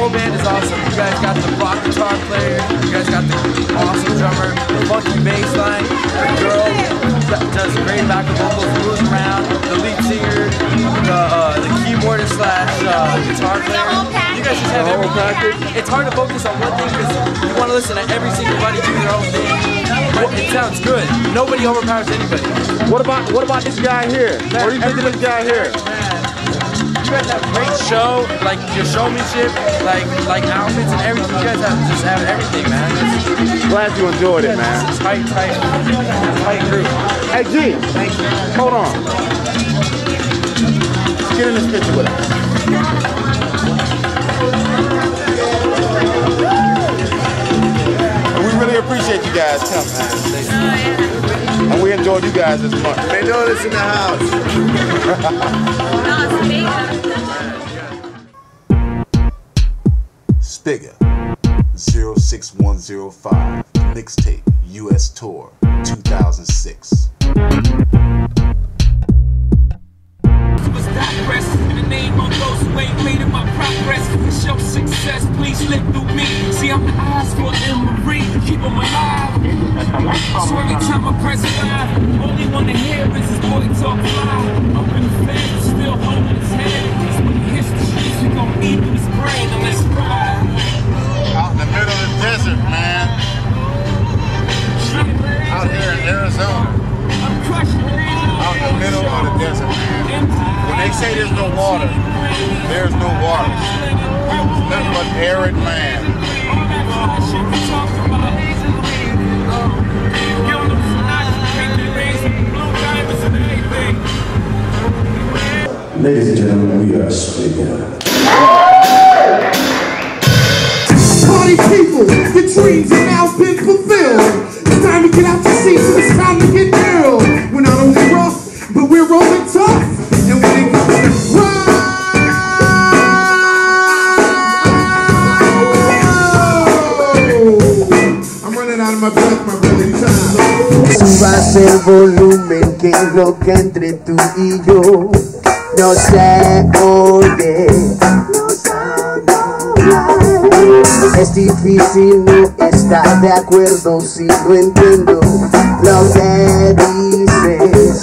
whole band is awesome. You guys got the rock guitar player, you guys got the awesome drummer, the funky bass line, the girl does great backup vocals, moves around, the lead singer, the keyboardist slash guitar player. You guys just have everything. It's hard to focus on one thing because you want to listen to every single buddy do their own thing. But it sounds good. Nobody overpowers anybody. What about this guy here? What do you think of this guy here? You guys have great show, like your showmanship, like outfits and everything. You guys have everything, man. Glad you enjoyed it, man. It's tight group. Hey G, hold on. Get in this picture with us. We really appreciate you guys coming, man. And we enjoyed you guys this month. They know this in the house. Spiga 06105 Mixtape US Tour 2006. In the name of those who ain't made it my progress, to show success, please live through me. See, I'm the eyes for Emery, keep them alive. So every time I press live, only one to hear is his boy talk loud. Up in the fence, still holding his head. Cause when he hits the streets, we gon' eat in his brain and let's ride. Out in the middle of the desert, man. Out here in Arizona. Out in the middle of the desert, man. When they say there's no water, there's no water. It's nothing but arid land. Ladies and gentlemen, we are Spiga. Party people, your dreams have now been fulfilled. It's time to get out the seats and it's time to get ill. We're not only rough, but we're rolling tough. And when it comes to I'm running out of my breath, my brother. Subas el volumen, que es lo que entre tú y yo no se oye. Es difícil no estar de acuerdo si no entiendo lo que dices.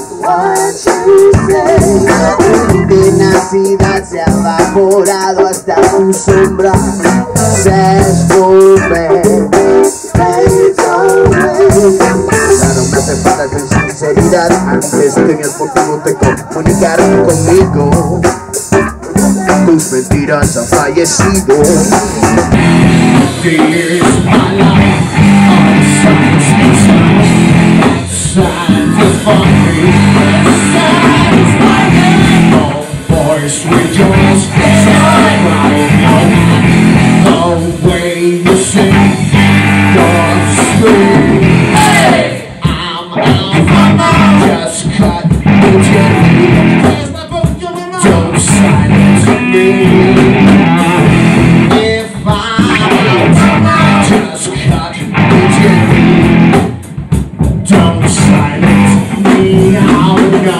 Tu tenacidad se ha evaporado hasta tu sombra se esconde. Claro, me hace falta tu sinceridad antes tenías por qué no te comunicar conmigo. Tus mentiras han fallecido. Don't silence me. If I just cut the don't silence me. Oh no.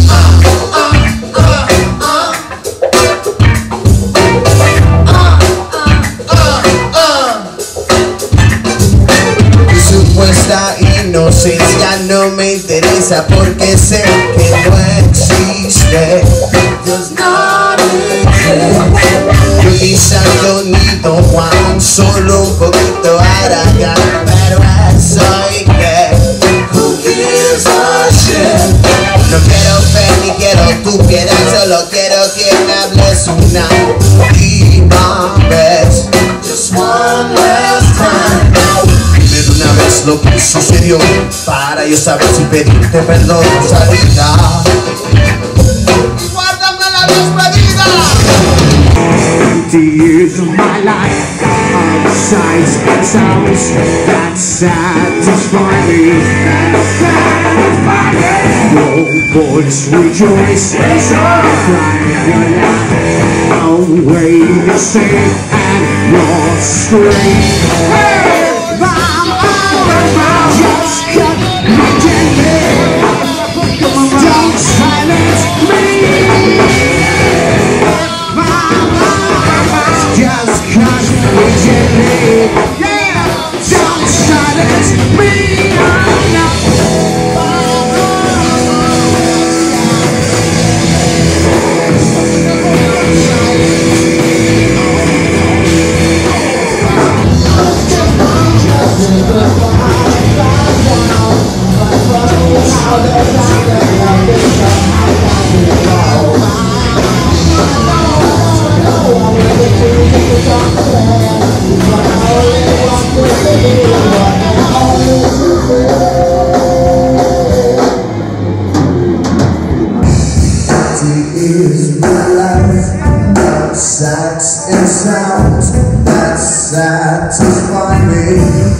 Supuesta inocencia no me interesa porque sé que no existe. Does not exist. Yo ni santo ni Don Juan, solo un poquito haragán, pero eso y que who gives a shit. No quiero fe ni quiero tu piedad, solo quiero que me hables una última vez. Just one last time. Una vez lo que sucedió para yo saber si pedirte perdón o salida. Guárdame la despedida. 50 years of my life, of sights and sounds that satisfy me. No voice rejoices, crying your laugh, away you sing and your scream. Just cut my don't silence me. Just sights and sounds that satisfy me.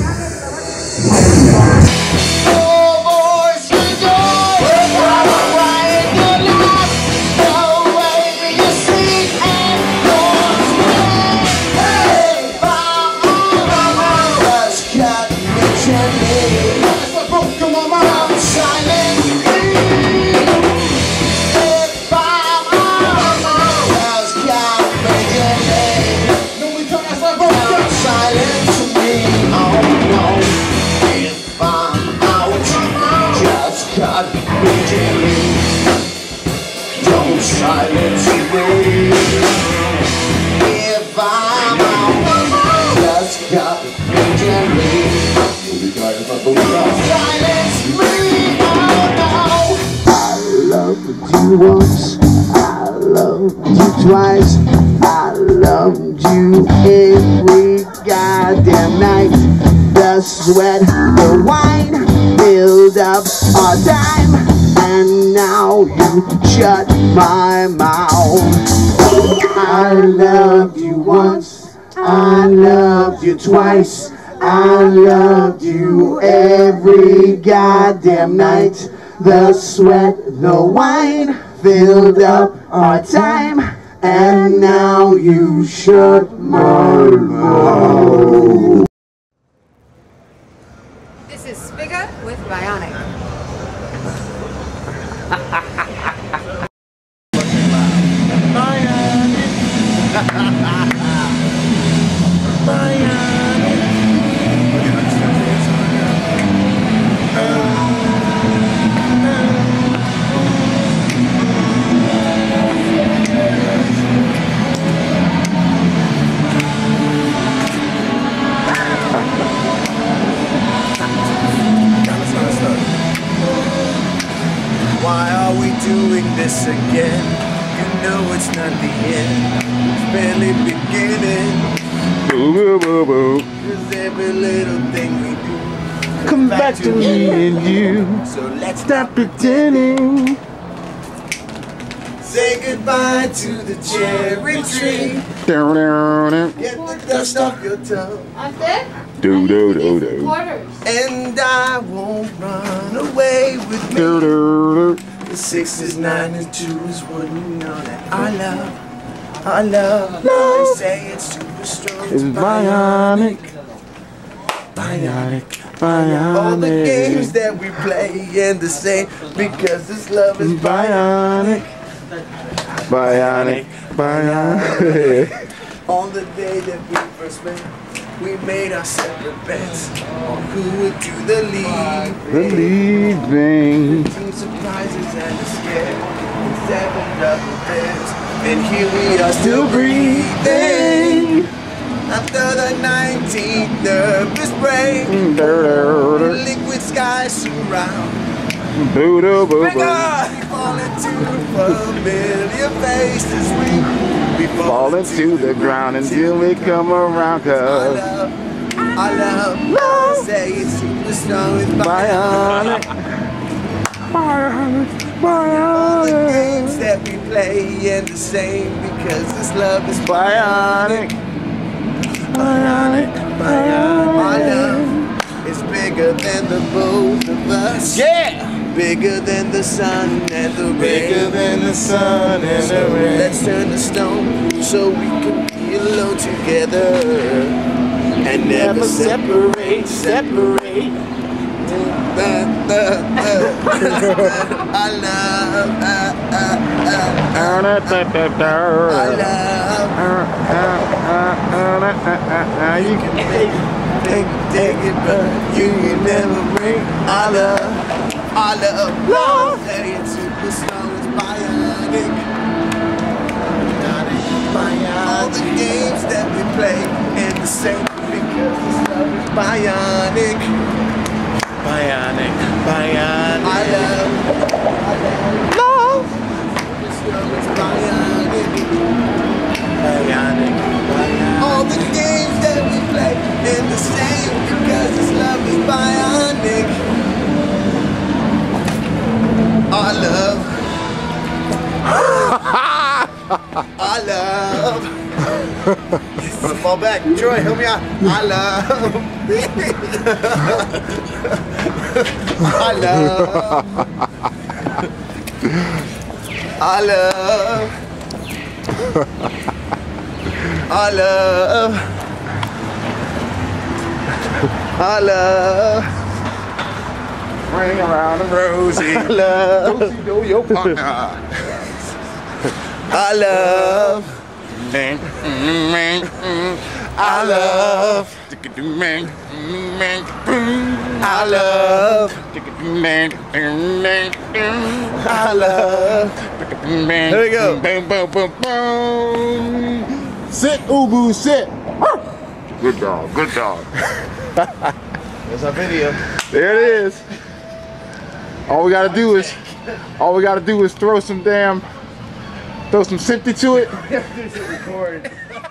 Don't silence me if I'm out. Just got me gently. Silence me, oh no. I loved you once, I loved you twice, I loved you every goddamn night. The sweat, the wine filled up our time, and now you shut my mouth. I loved you once, I loved you twice, I loved you every goddamn night. The sweat, the wine filled up our time, and now you shut my mouth. This is Spiga with Bionic. Why are we doing this again? You know it's not the end, it's barely beginning. Boo boo boo boo. Cause every little thing we do Come back to me and you. So let's Stop pretending. say goodbye to the cherry tree. Down, down, down. Get the dust off your tongue. Do do do do. And I won't run away with me. Do do do. The 6s, 9s, and 2s wouldn't know that I love. They say it's super strong. It's bionic. Bionic. Bionic. All the games that we play and the same because this love is bionic. Bionic. Bionic. On the day that we first met, we made our separate bets on who would do the lead. The leaving. 15 surprises and a scare, and 7 double dares. And here we are still breathing. After the 19th nervous break, liquid skies surround. Boo doo boo We boo. fall into familiar faces. We Fall into the ground until we come around, cause I love, say it's super strong, it's bionic. Bionic. all the Bionic. games that we play and the same because this love is Bionic. Bionic. My love is bigger than the both of us. Yeah. Bigger than the sun and the rain. Bigger than the sun and the rain. Let's turn to stone so we can be alone together and never separate. I love. You can Take it, but you can never break. I love. Say it's super strong, it's bionic. All the games that we play and the same because this love is bionic. Bionic. I love. This love is bionic. All the games that we play and the same because this love is bionic. Our love I love. Fall back. Troy, help me out. I love. I love. I love. I love. I love. Ring around the rosy. I love. Don't you know your partner? I love. I love. I love. I love. Here we go. Boom, boom, boom, boom. Sit, Ubu, sit. Good dog, good dog. There's our video. There it is. All we gotta do is throw some sympathy to it. Record.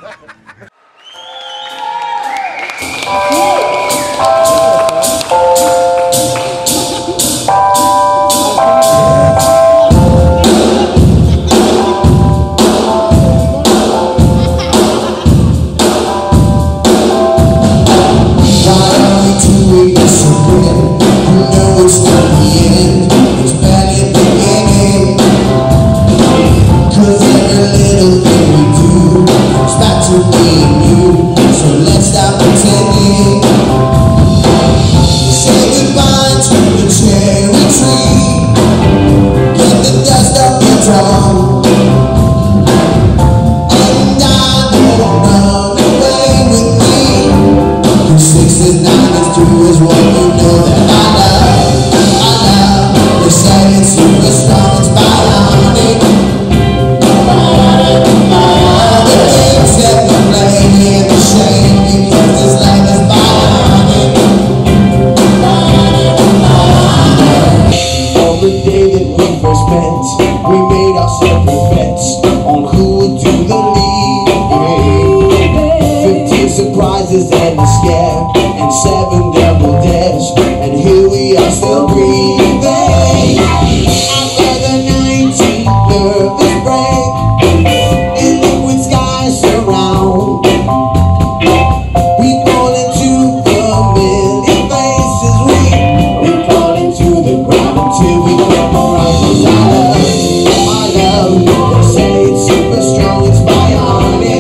Surprises and a scare, and 7 double dash, and here we are still breathing. After the 19th nervous break, and liquid skies surround, we fall into familiar faces. We fall into the ground until we come around. 'Cause I love, they say it's super strong, it's bionic.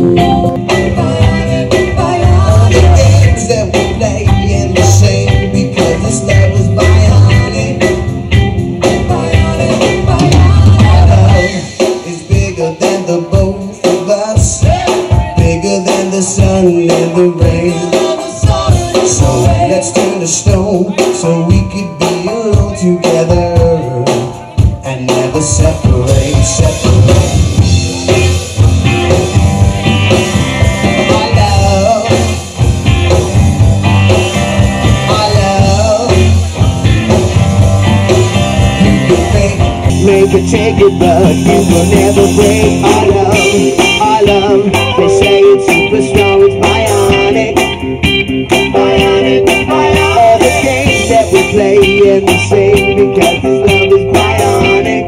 Sun and the rain. So let's turn to stone so we could be alone together and never separate. I love. You can make it, take it, but you will never break. I love, they say it's super strong, it's bionic. All the games that we play and we sing because this love is bionic.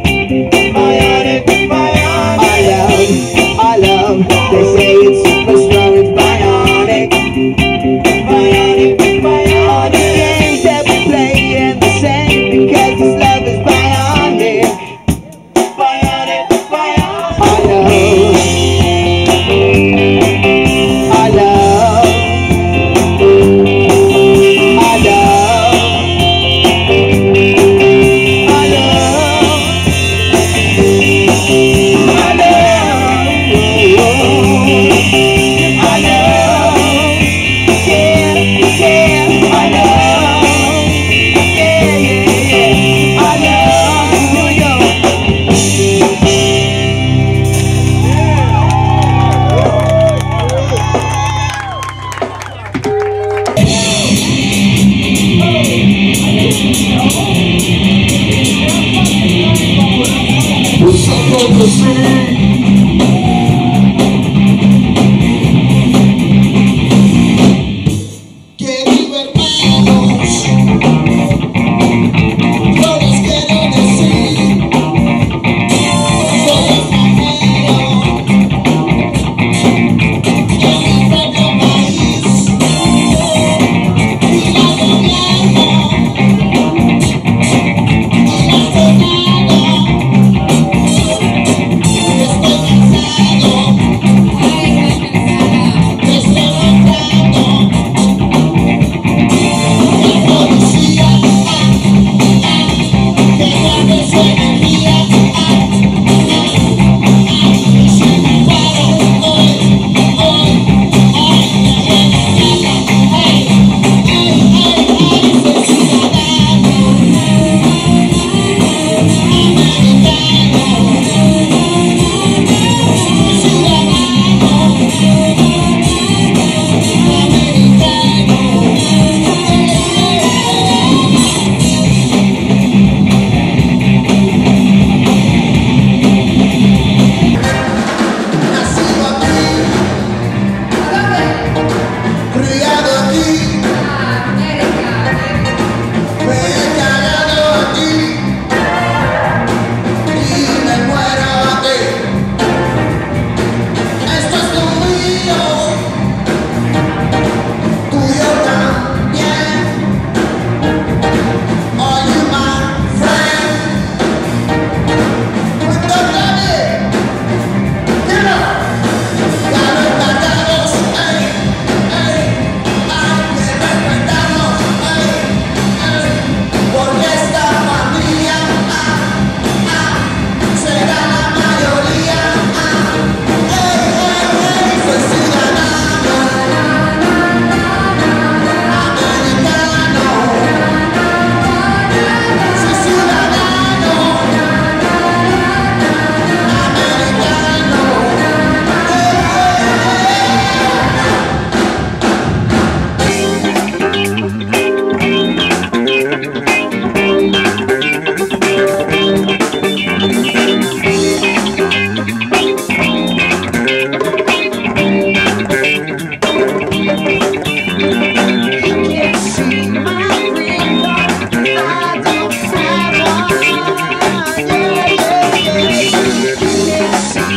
I love, they say it's super strong, it's bionic. All the games that we play and we sing because this love is bionic.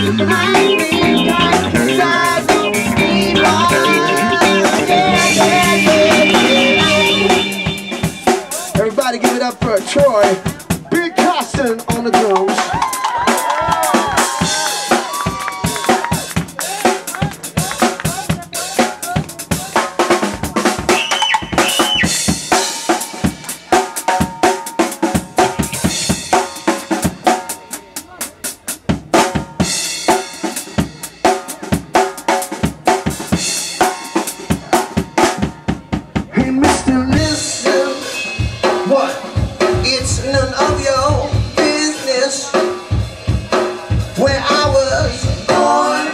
Everybody give it up for Troy. Big Costin on the drums. Hey, Mr. Listen, what? It's none of your business where I was born.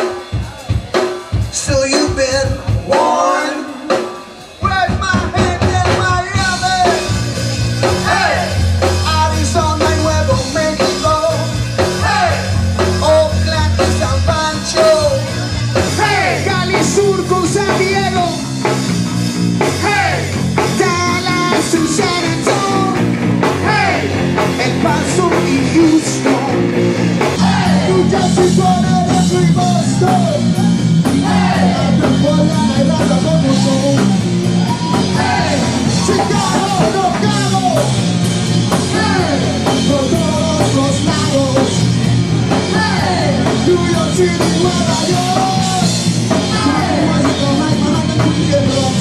So you've been warned. Where's my hand and my other? Hey, Arizona, Nuevo Mexico. Hey, Oakland y San Pancho. Hey, Cali Sur con San Diego. Hey, Dallas and San Antonio. Hey, El Paso y Houston. Hey, New Jersey, Florida, y Boston. Hey, California, Nevada, Bogotá. Hey, Chicago, Los Cabos. Hey, por todos los lados. Hey, New York City, Nueva York. Hey, Washington, Manhattan, New York.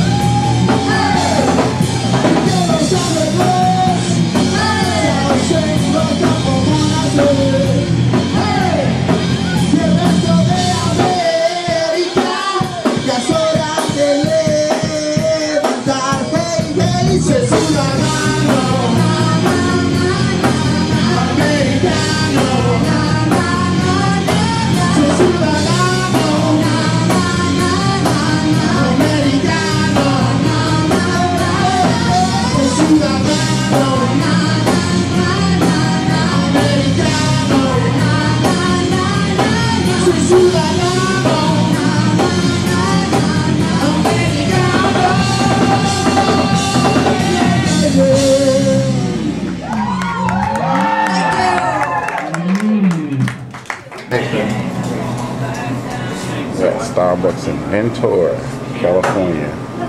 We're at Starbucks in Ventura, California.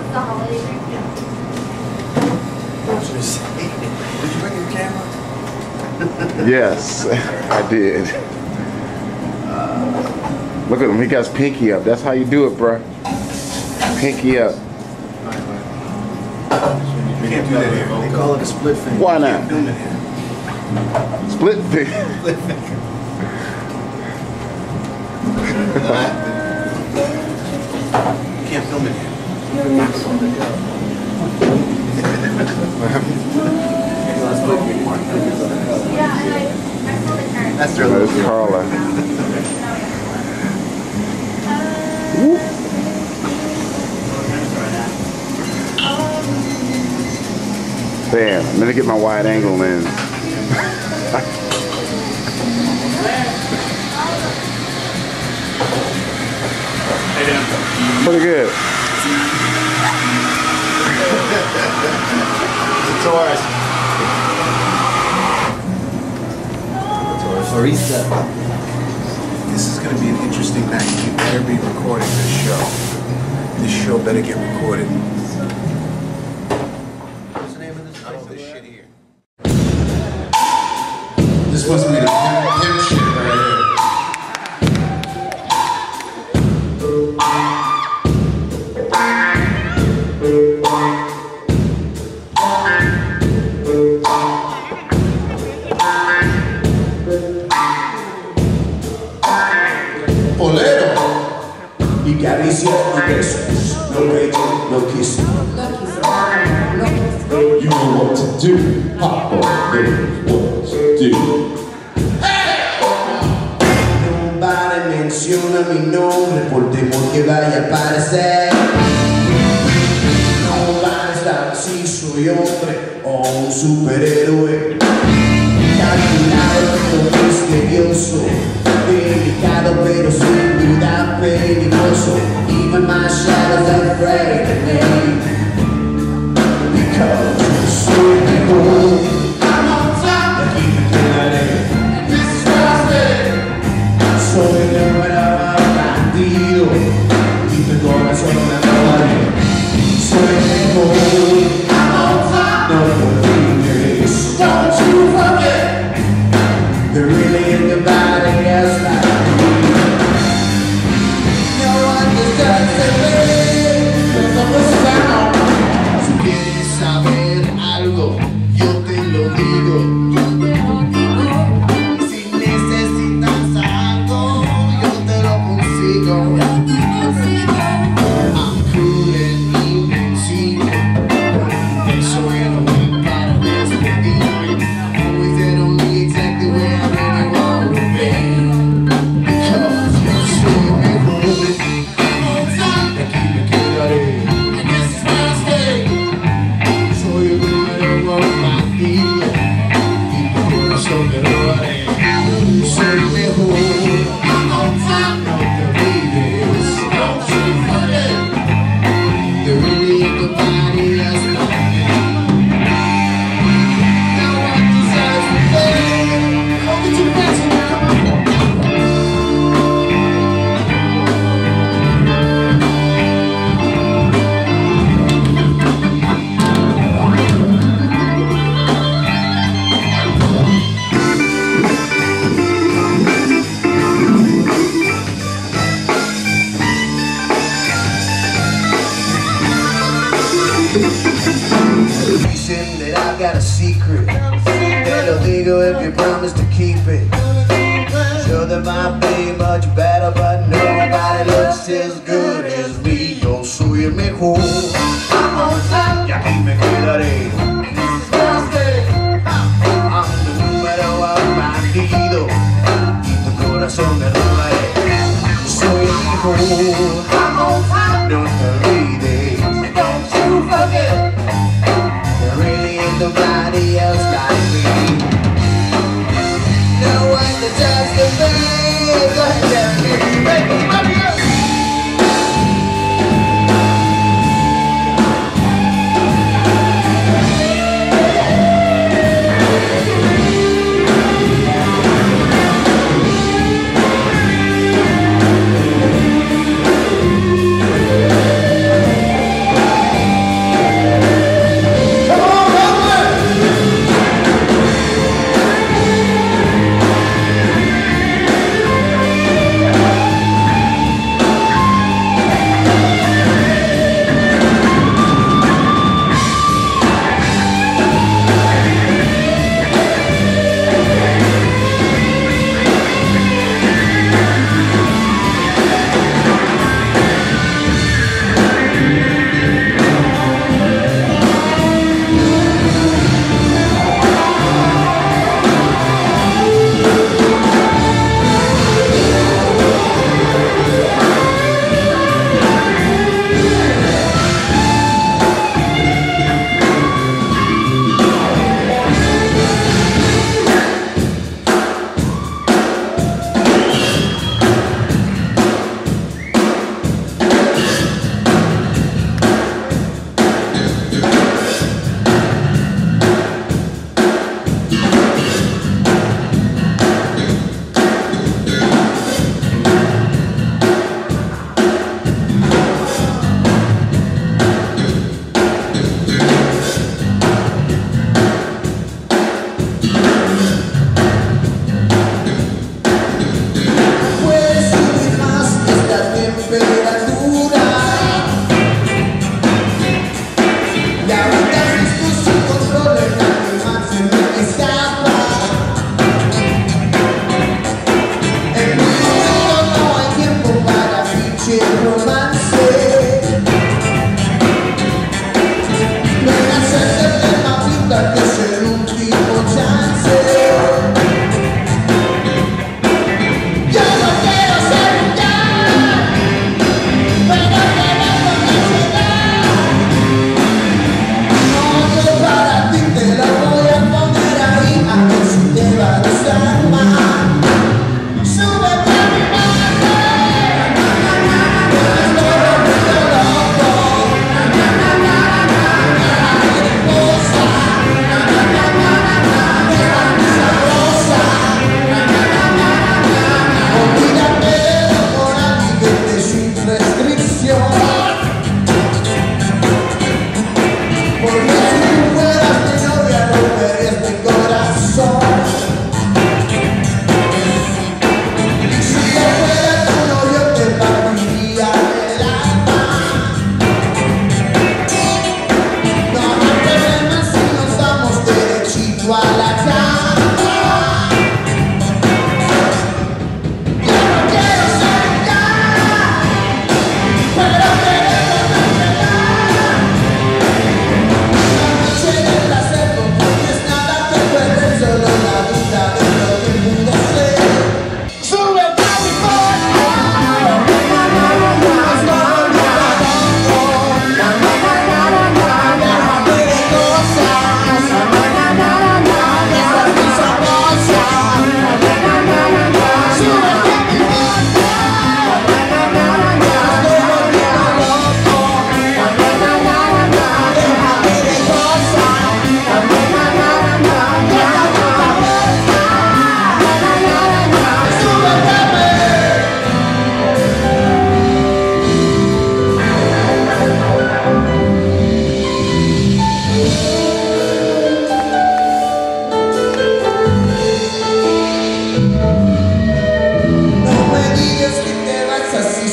Did you bring your camera? Yes, I did. Look at him, he got his pinky up. That's how you do it, bruh. Pinky up. You can't do that here. They call it a split finger. Why not? You can't do it here. Split finger. Split finger. You can't film it here. That's their There's Carla. Damn, I'm gonna get my wide angle lens. Pretty good. It's a Taurus. Florista. This is going to be an interesting night. You better be recording this show. This show better get recorded. What's the name of this? I don't know this shit here. This must be the pimp shit right here. Y caricias y besos, no besos, no kissing. You know what to do, Papa knows what to do. Nobody menciona mi nombre por temor que vaya a aparecer. No van a estar si soy hombre o un superhéroe. Calculado pero misterioso, delicado pero sin duda peligroso. Even my shadow's afraid of me, because soy mejor. I'm on top, aquí me quedaré. This is what I said. go. I'm cool and even see. So in a way, gotta dance with me. Always and only exactly where I really want to be. Because you see me moving. And keep it good. And this is where I stay. So you really want my deal. Keep it good, so get away. So me hold. I'm on time. Not the ladies. Don't you forget. There really ain't nobody else like me. Now what deserves me, baby? Hold it to the best, come on. Reason that I've got a secret. It'll illegal if you promise to keep it. Sure, there might be much better, but nobody looks as good as me. Yo soy el mejor. I'm on top. Ya keep me cuidaré. I'm the número bandido. Y tu corazón me robaré. Soy el mejor. I'm on top. No te olvides. Don't you forget. There really ain't nobody else like me. No one deserves to be. Go ahead, Jeremy. Make everybody else.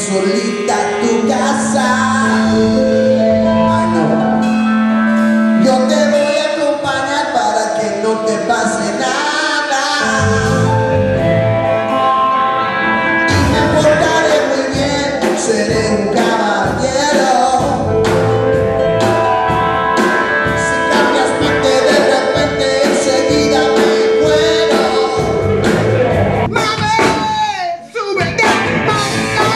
solita a tu casa. Ay, no. Yo te voy a acompañar para que no te pase nada. Y me portaré muy bien, seré un caballero. Si cambias mente de repente, enseguida me muero. Mami, súbete al palco.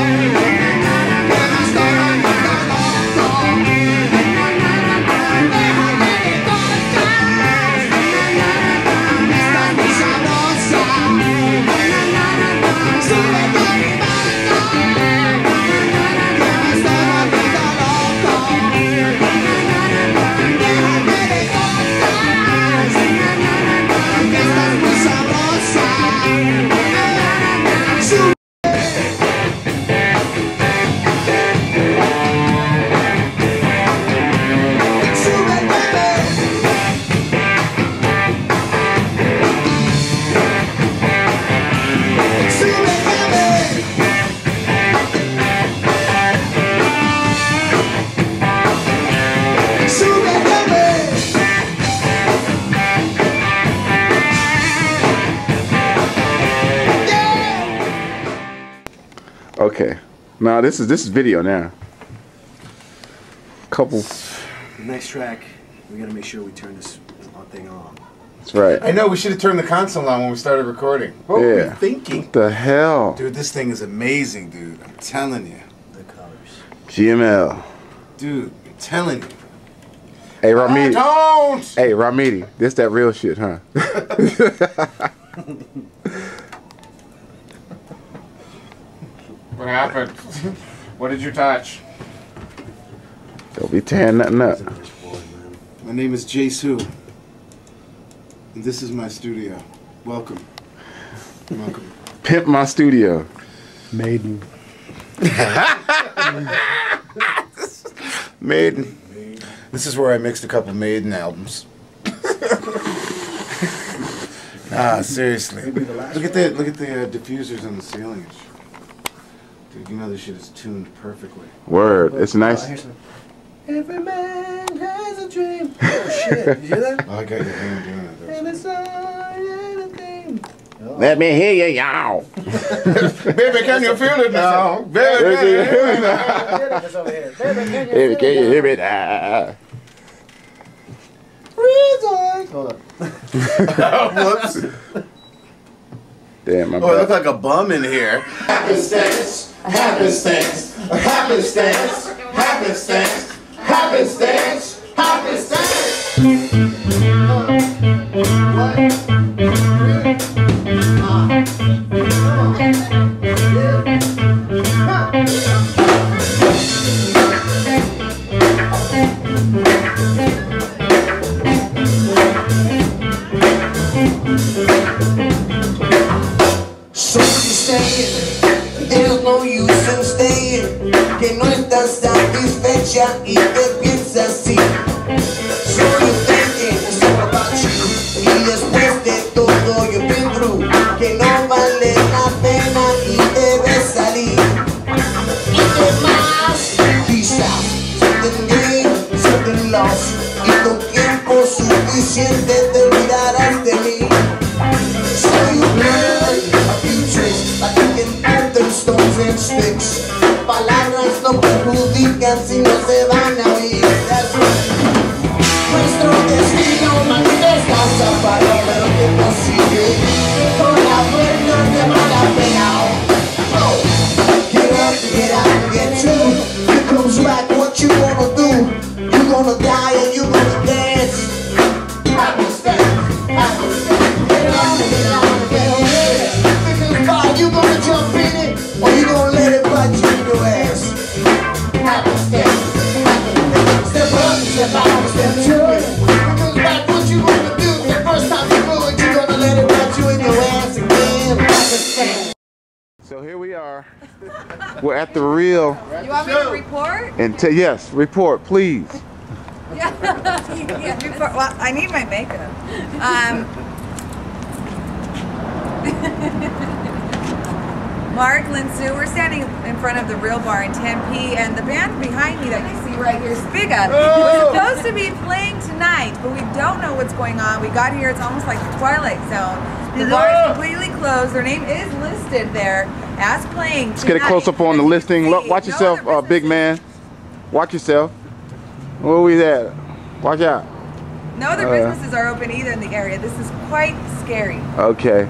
Okay, now this is video now. Couple. The next track, we gotta make sure we turn this thing on. That's right. I know, we should have turned the console on when we started recording. What were we thinking? What the hell? Dude, this thing is amazing, dude. I'm telling you. The colors. GML. Dude, I'm telling you. Hey, Ramidi. Don't! Hey, Ramidi. This that real shit, huh? What happened? What did you touch? Don't be tearing nothing up. My name is Jay-Su, and this is my studio. Welcome. Welcome. Pimp my studio. Maiden. Maiden. This is where I mixed a couple Maiden albums. Seriously. Look at the diffusers on the ceiling. Dude, you know this shit is tuned perfectly. Word. It's nice. Every man has a dream. Oh shit! Did you hear that? Oh, I got your hand doing it. And it's anything. Let me hear you, y'all. Baby, can you feel it now? Baby, can you hear it now? Baby, can you hear me now? Hold up. Whoops. Damn, my I look like a bum in here. Happenstance, happenstance, happenstance, happenstance, happenstance, happenstance. So you're saying there's no use in staying, que no estás satisfecha y te piensas así. So you're thinking it's all about you, y después de todo you've been through, que no vale la pena y debes salir. Y demás, quizás something gained, something lost, y con tiempo suficiente te olvidarás de mí. So you learn a few tricks, like you can put them stones and sticks. Palabras no perjudican si no se van a oír. That's right. Nuestro destino manifesta palabra lo que consigue. Con la fuerza de mala pena. Get up, get out, get to. Here comes back what you wanna do. You gonna die and you gonna dance. Happenstance, happenstance. Get on, get on, get on. Because why you gonna jump in it, or you gonna let it bite you in your ass? Happenstance, happenstance. Step up, step out, step to it. Because why what you gonna do? The first time you do it, you gonna let it bite you in your ass again. Happenstance. So here we are. We're at the real. You want me to report? And yes, report, please. Yeah, report. Well, I need my makeup. Mark, Linsu. We're standing in front of the Real Bar in Tempe, and the band behind me that you see right here, Spiga, was supposed to be playing tonight, but we don't know what's going on. We got here, it's almost like the Twilight Zone. The bar is completely closed. Their name is listed there as playing tonight. Let's get a close up on the listing. Look, watch yourself, big man. Watch yourself. Where we at? Watch out. No other businesses are open either in the area. This is quite scary. Okay.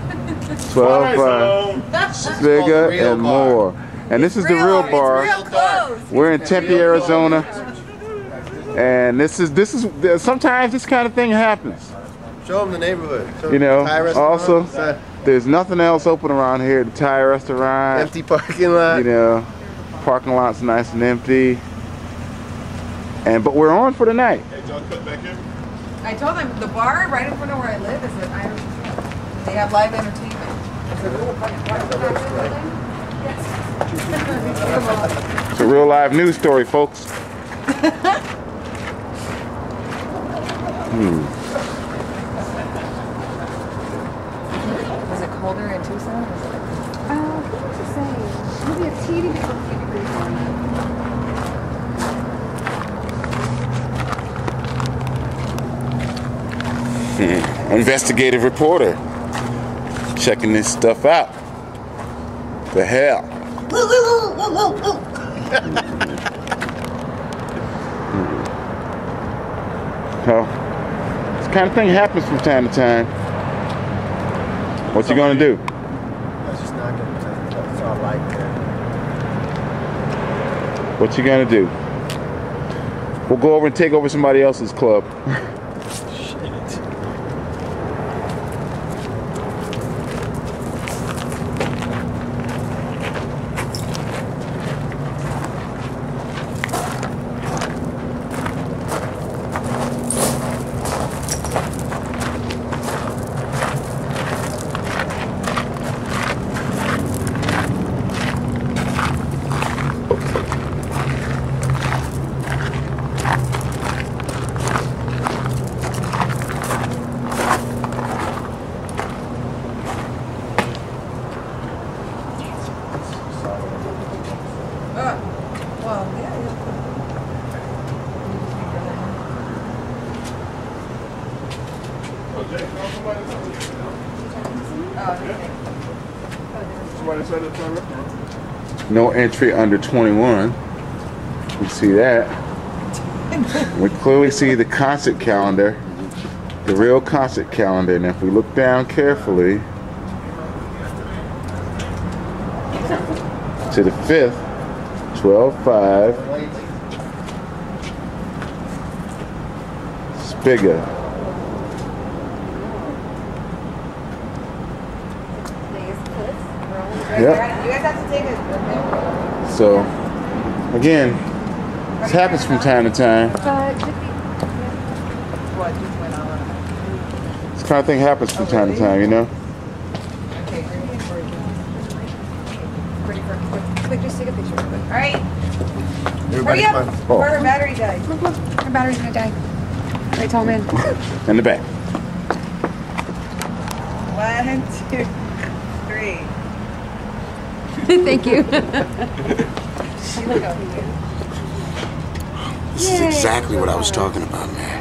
12, Spiga and more. And this is the Real Bar. We're in Tempe, Arizona. And this is sometimes this kind of thing happens. Show them the neighborhood. You know, also there's nothing else open around here. The Thai restaurant. Empty parking lot. You know, parking lot's nice and empty. But we're on for the night. I told them the bar right in front of where I live is they have live entertainment. It's a real live news story, folks. Was it colder in Tucson? What did you say? Maybe a teeny bit of Investigative reporter checking this stuff out. The hell. Well, this kind of thing happens from time to time. What you gonna do? I was just not gonna that's all I like there. What you gonna do? We'll go over and take over somebody else's club. No entry under 21. We see that. We clearly see the concert calendar, the real concert calendar, and if we look down carefully to the 5th, 12/5, Spiga. Yep. You guys have to take it. So, again, this happens from time to time. This kind of thing happens from time to time, you know? Okay, quick, just take a picture. All right. Hurry up, before her battery dies. Look, her battery's gonna die. All right, Tom in. In the back. 1, 2, 3. Thank you. This is exactly what I was talking about, man.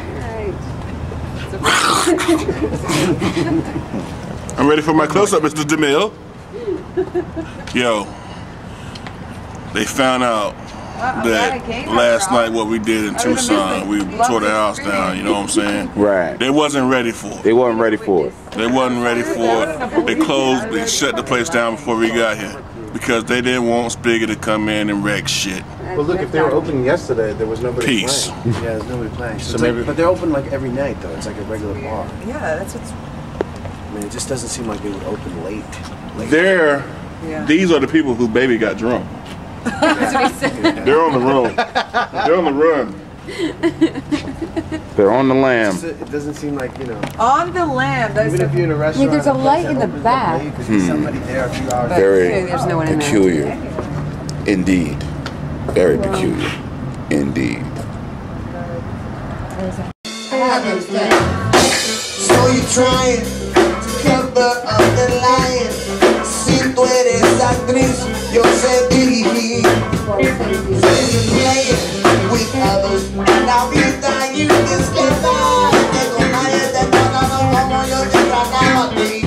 I'm ready for my close-up, Mr. DeMille. Yo, they found out that last night what we did in Tucson, we tore the house down, you know what I'm saying? Right. They wasn't ready for it. They wasn't ready for it. They wasn't ready for it. They closed, they shut the place down before we got here. Because they didn't want Spiga to come in and wreck shit. Well, look, if they were open yesterday, there was nobody Peace. playing. Yeah, there's nobody playing. So maybe, but they're open like every night, though. It's like a regular bar. Yeah, that's what's... I mean, it just doesn't seem like they would open late. These are the people who baby got drunk. They're on the run. They're on the run. They're on the lam. It doesn't seem like, you know. On the lam. Even if you're in a restaurant. There's a light in the back. You could see somebody there a few hours. Very there's no one in there. peculiar. Indeed. Very peculiar. Indeed. So you're trying to cover up the lying. Seem tú eres actriz, yo sé dirigir. Playing with others, la vida y disqueta, que con nadie te trataba como yo te trataba a ti.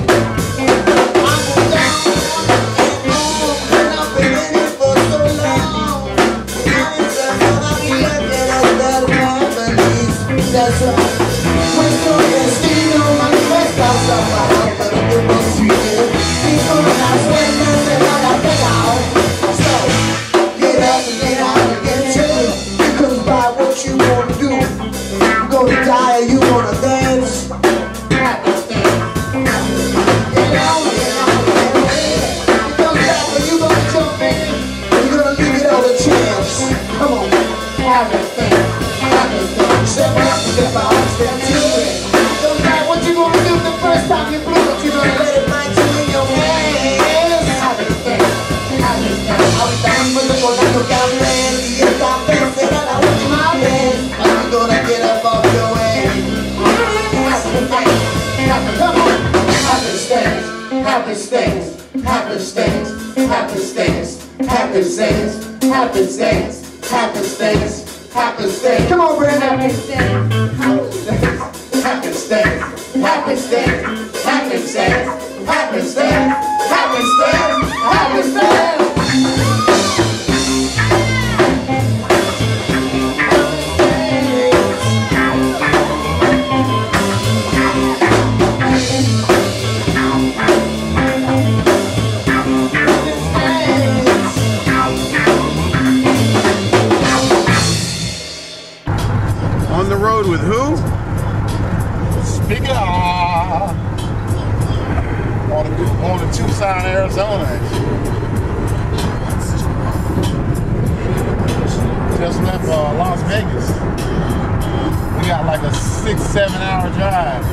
That's right. Nuestro destino manifesta para que consigue y con la suerte se va a pegar. So, get up and get out and get to it. Because by what you wanna do, you're gonna die or you wanna dance. Get out and get out and it comes back when you gonna jump in. You're gonna leave it all a chance. Come on, have a thing. Step up, step out, step to it. Don't matter what you gonna do the first time you blow it, you gonna let it bite you in your hands. Ahorita mismo estoy colgando cable y esta vez será la última vez. Are you gonna get up off your ass? Come on. Happenstance, happenstance, happenstance, happenstance, happenstance, happenstance, happenstance. Happenstance. Come on, Brandon. Happenstance. Happenstance. Happenstance. Happenstance. Happenstance. Happenstance. Happenstance. On the road with who? Speaker. On to Tucson, Arizona. Just left Las Vegas. We got like a 6-7 hour drive.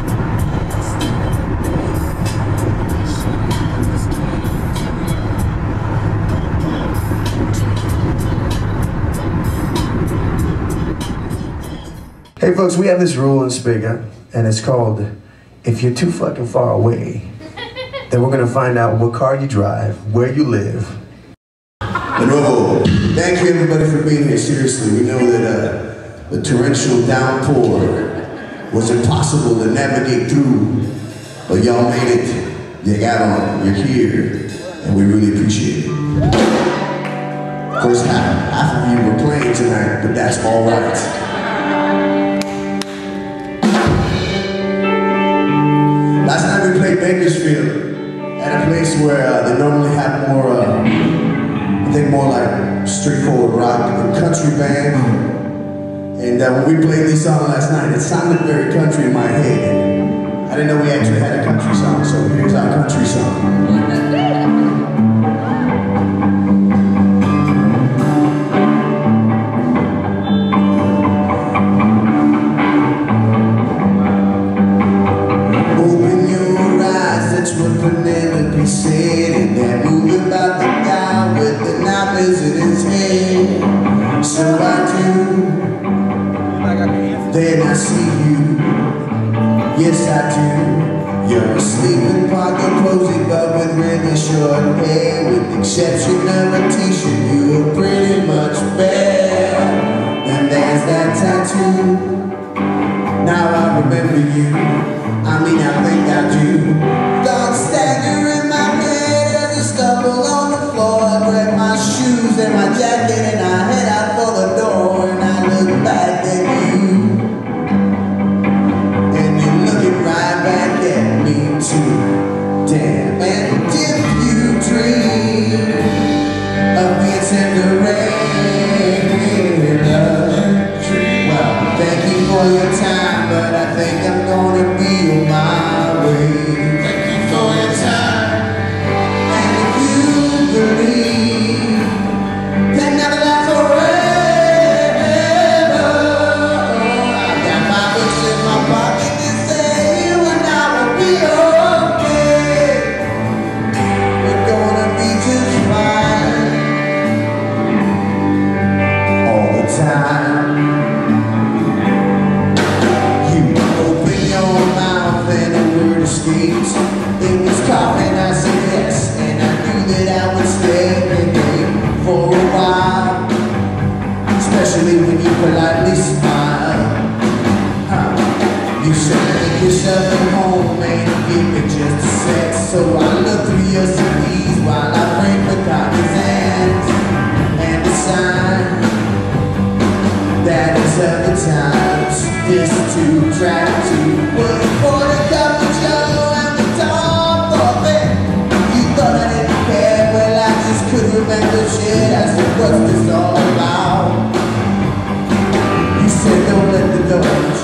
Hey folks, we have this rule in Spiga, and it's called, if you're too fucking far away, then we're gonna find out what car you drive, where you live. De nuevo, thank you everybody for being here, seriously. We know that the torrential downpour was impossible to navigate through, but y'all made it, you got on, you're here, and we really appreciate it. Of course, half of you were playing tonight, but that's all right. Last night we played Bakersfield at a place where they normally have more, I think more like straightforward rock and country band. And when we played this song last night, it sounded very country in my head. I didn't know we actually had a country song, so here's our country song. Penelope said, and that movie about the guy with the knives in his head. So I do, then I see you, yes I do. You're asleep in pocket cozy, but with really short hair. With the exception of a t-shirt, you are pretty much bare. And there's that tattoo, now I remember you. I mean, I think I do. Don't stagger in my bed as I stumble on the floor. I grab my shoes and my jacket and I head out for the door. And I look back at you, and you're looking right back at me too. Damn, and if you dream of being Cinderella, well, thank you for your time, but I think I'm gonna be on my way. Thank you for your time. And if you believe that nothing lasts forever, I got my books in my pocket that say you and I will be okay. We're gonna be just fine. could remember shit. I said, what's this all about? You said, don't let the doors.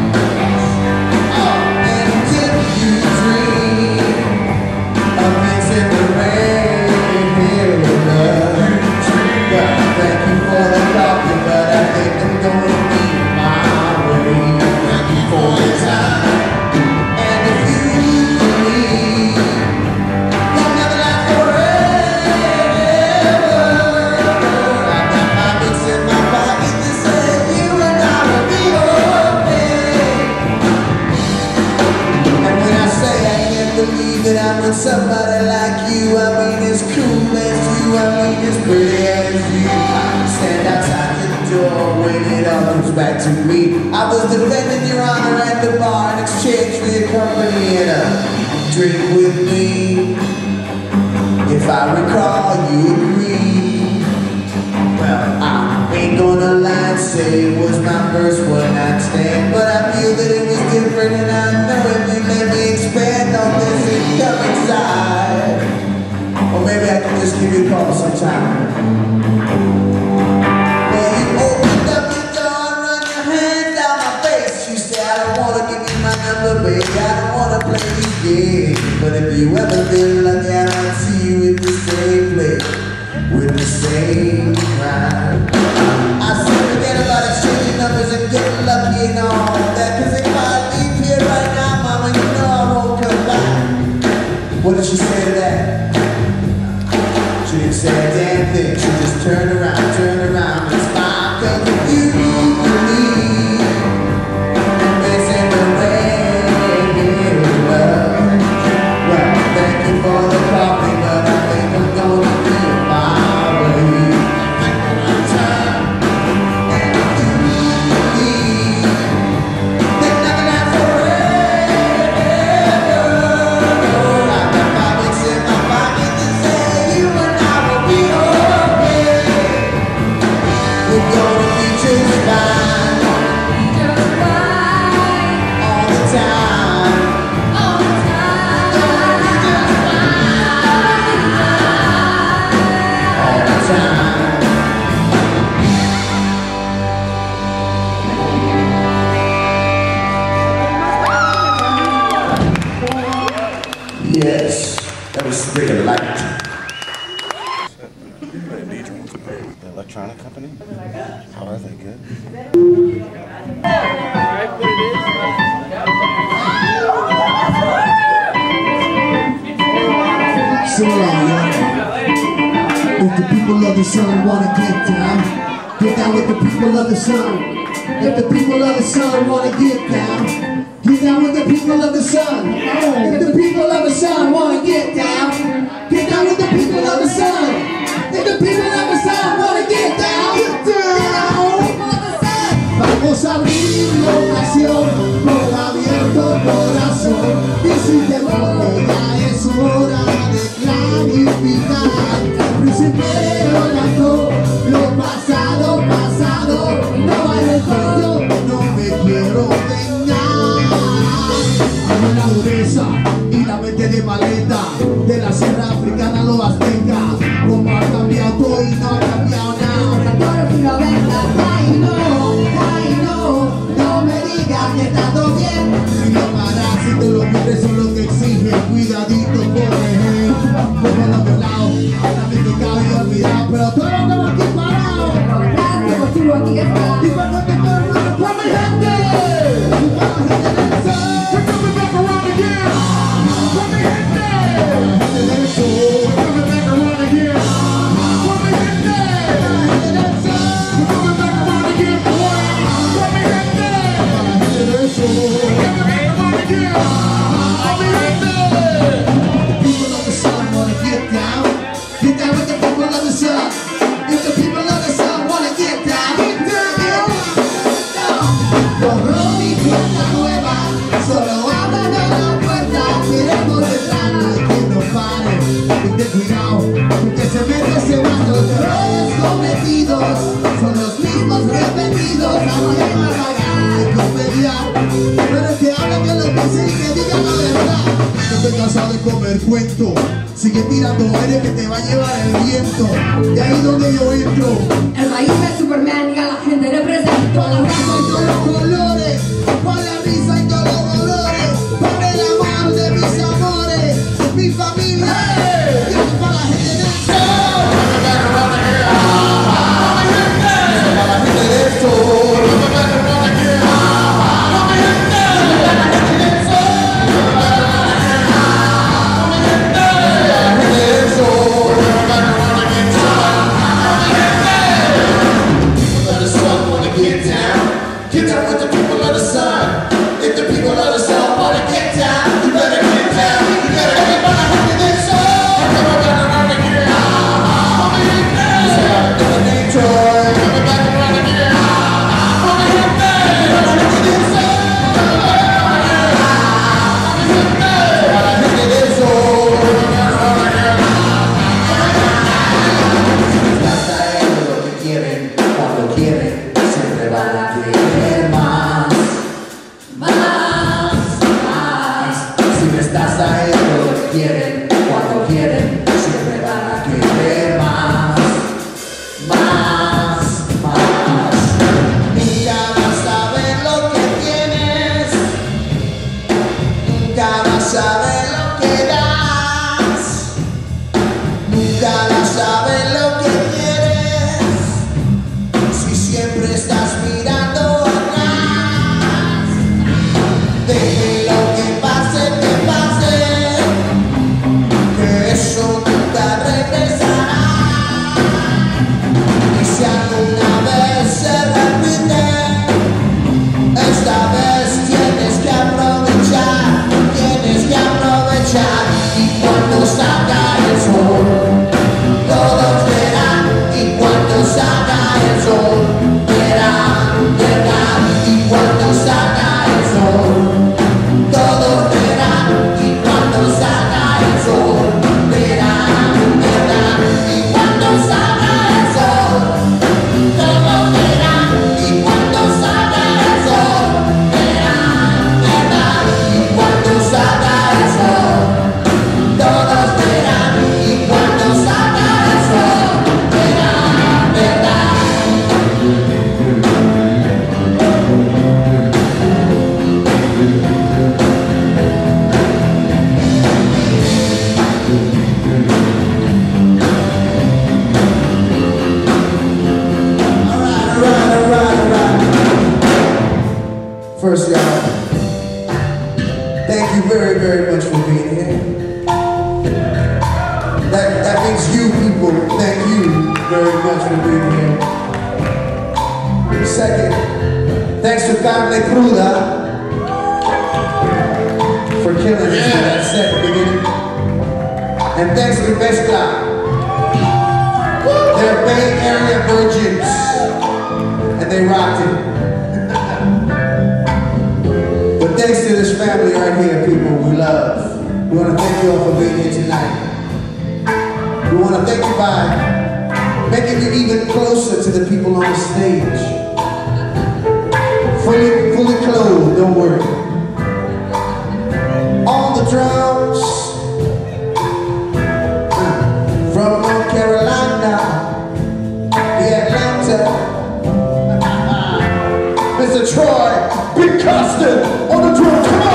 And did you dream of mixing the rain here with us? Well, thank you for the coffee, but I think I'm gonna be my way. Thank you for the time. And if you leave, you'll never last forever. I got my books in my pocket to say you and I will be okay. And when I say I can't believe that I'm with somebody like you, I mean as cool as you, I mean as pretty as you. Stand outside the door, when it all comes back to me. I was defending your honor at the bar in exchange for your company and a drink with me. If I recall, you agree. Well, I ain't gonna lie and say it was my first one-night stand, but I feel that it was different, and I know if you let me expand on this and come inside, or maybe I can just give you a call sometime. Well, you opened up your door and run your hands down my face. You say, I don't wanna give you my number, baby, I don't wanna play these games. But if you ever feel lucky, I might see you in the same place with the same crime. I say forget about exchanging numbers and getting lucky and all that, cause if I leave here right now, mama, you know I won't come back. What did she say to that? She didn't say a damn thing, she just turned around and smiled. Cause if you believe in missing the rain, well, thank you for the coffee, but I think I'm gonna be my way. And if you believe that nothing lasts forever, I got my books in my pocket to say you and I will be okay. We're gonna be just fine, all the time. Yes, that was Spigot Light. The electronic company? How are they good? Sing along, y'all. If the people of the sun wanna get down with the people of the sun. If the people of the sun wanna get down with the people of the sun. If the people of the sun wanna get down with the people of the sun. If the people of the sun wanna get down. Vamos a abrirlo, nación, con abierto corazón. Y si te mueve, ya es hora de clarificar. Principio cantó, lo pasado, no hay recuerdo, no me quiero vengar. Amo la dureza y la mente de maleta, de la sierra africana a lo azteca. Como ha cambiado y no ha cambiado nada. Toros y novelas, ay no, no me digas que está todo bien. Si no paras, si tú lo quieres, son lo que exige. Cuidadito, corre, como los violados. Ahora me tocaba y olvidado, pero todo lo estamos aquí parados. Como tú aquí estás. Y cuando te corro, ¡con mi gente! Y para la gente del sol. We're coming back around again. ¡Con mi gente! La gente del sol. We're coming back around again. ¡Con mi gente! La gente del sol. We're coming back around again. ¡Con mi gente! La gente del sol. We're coming back around again. ¡Con mi gente! The people of the sun wanna get down with the people of the sun. If the people of the sun wanna get down. Borrón y puerta nueva, solo abran la puerta. Queremos entrar y que no pare. Ten cuidado, porque se mete ese vaso. Los errores cometidos son los mismos repetidos. Hay que pagar, hay que pelear. Pero es que hablan que los dicen y que digan la verdad. No estoy cansado de comer cuento. Si sigue tirando aire que te va a llevar el viento. Y ahí donde yo entro. El país de Superman y a la gente le presento Con la raza y todos los colores, con la risa y todos los colores, por el amor de mis amores, mi familia, y para la gente del sol. Para la gente del sol. Get down with the people of the sun. If the people of the sun wanna get down, you better get down. You better get behind this song. Coming back around again. Detroit. Coming back around again. Cuando quieren, siempre van a querer más. Si me estás trayendo lo que quieren, cuando quieren, siempre van a querer más. Nunca vas a ver lo que tienes, nunca vas a ver lo que das, nunca vas a ver lo que quieres, si siempre estás mirando atrás. Deje lo que pase, que eso nunca regresará. Y si alguna vez se repite, esta vez tienes que aprovechar, y cuando salga el sol, todos verán, y cuando salga el sol, verán, y cuando salga el sol, todos verán, y cuando salga el sol, verán, y cuando salga el sol, todos verán, y cuando salga el sol, verán, y cuando salga el sol, todos verán, y cuando salga el sol, verán, verdad. First, y'all, thank you very, very much for being here. That means you people, thank you very much for being here. Second, thanks to Carne Cruda for killing us with that set beginning. And thanks to Mezcla. They're Bay Area virgins, and they rocked it. But thanks to this family right here, people we love. We want to thank you all for being here tonight. We want to thank you by making you even closer to the people on the stage. Fully clothed, don't worry. On the drums, from North Carolina, the Atlanta, Mr. Troy Big Costin on the drums, come on!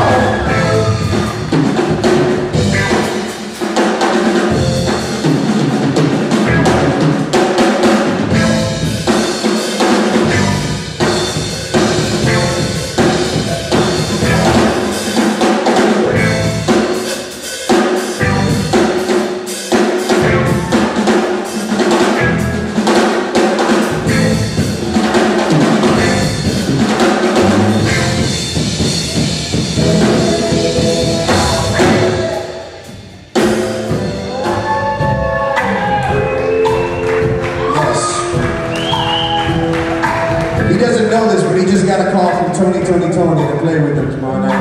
Got a call from Tony to play with them tomorrow night.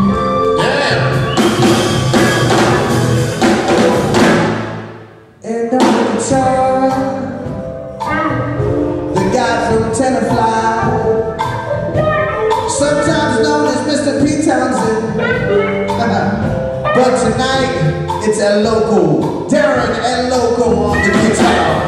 And on the guitar, the guy from Tenafly, sometimes known as Mr. Pete Townsend. But tonight, it's a local Darren and Loco on the guitar.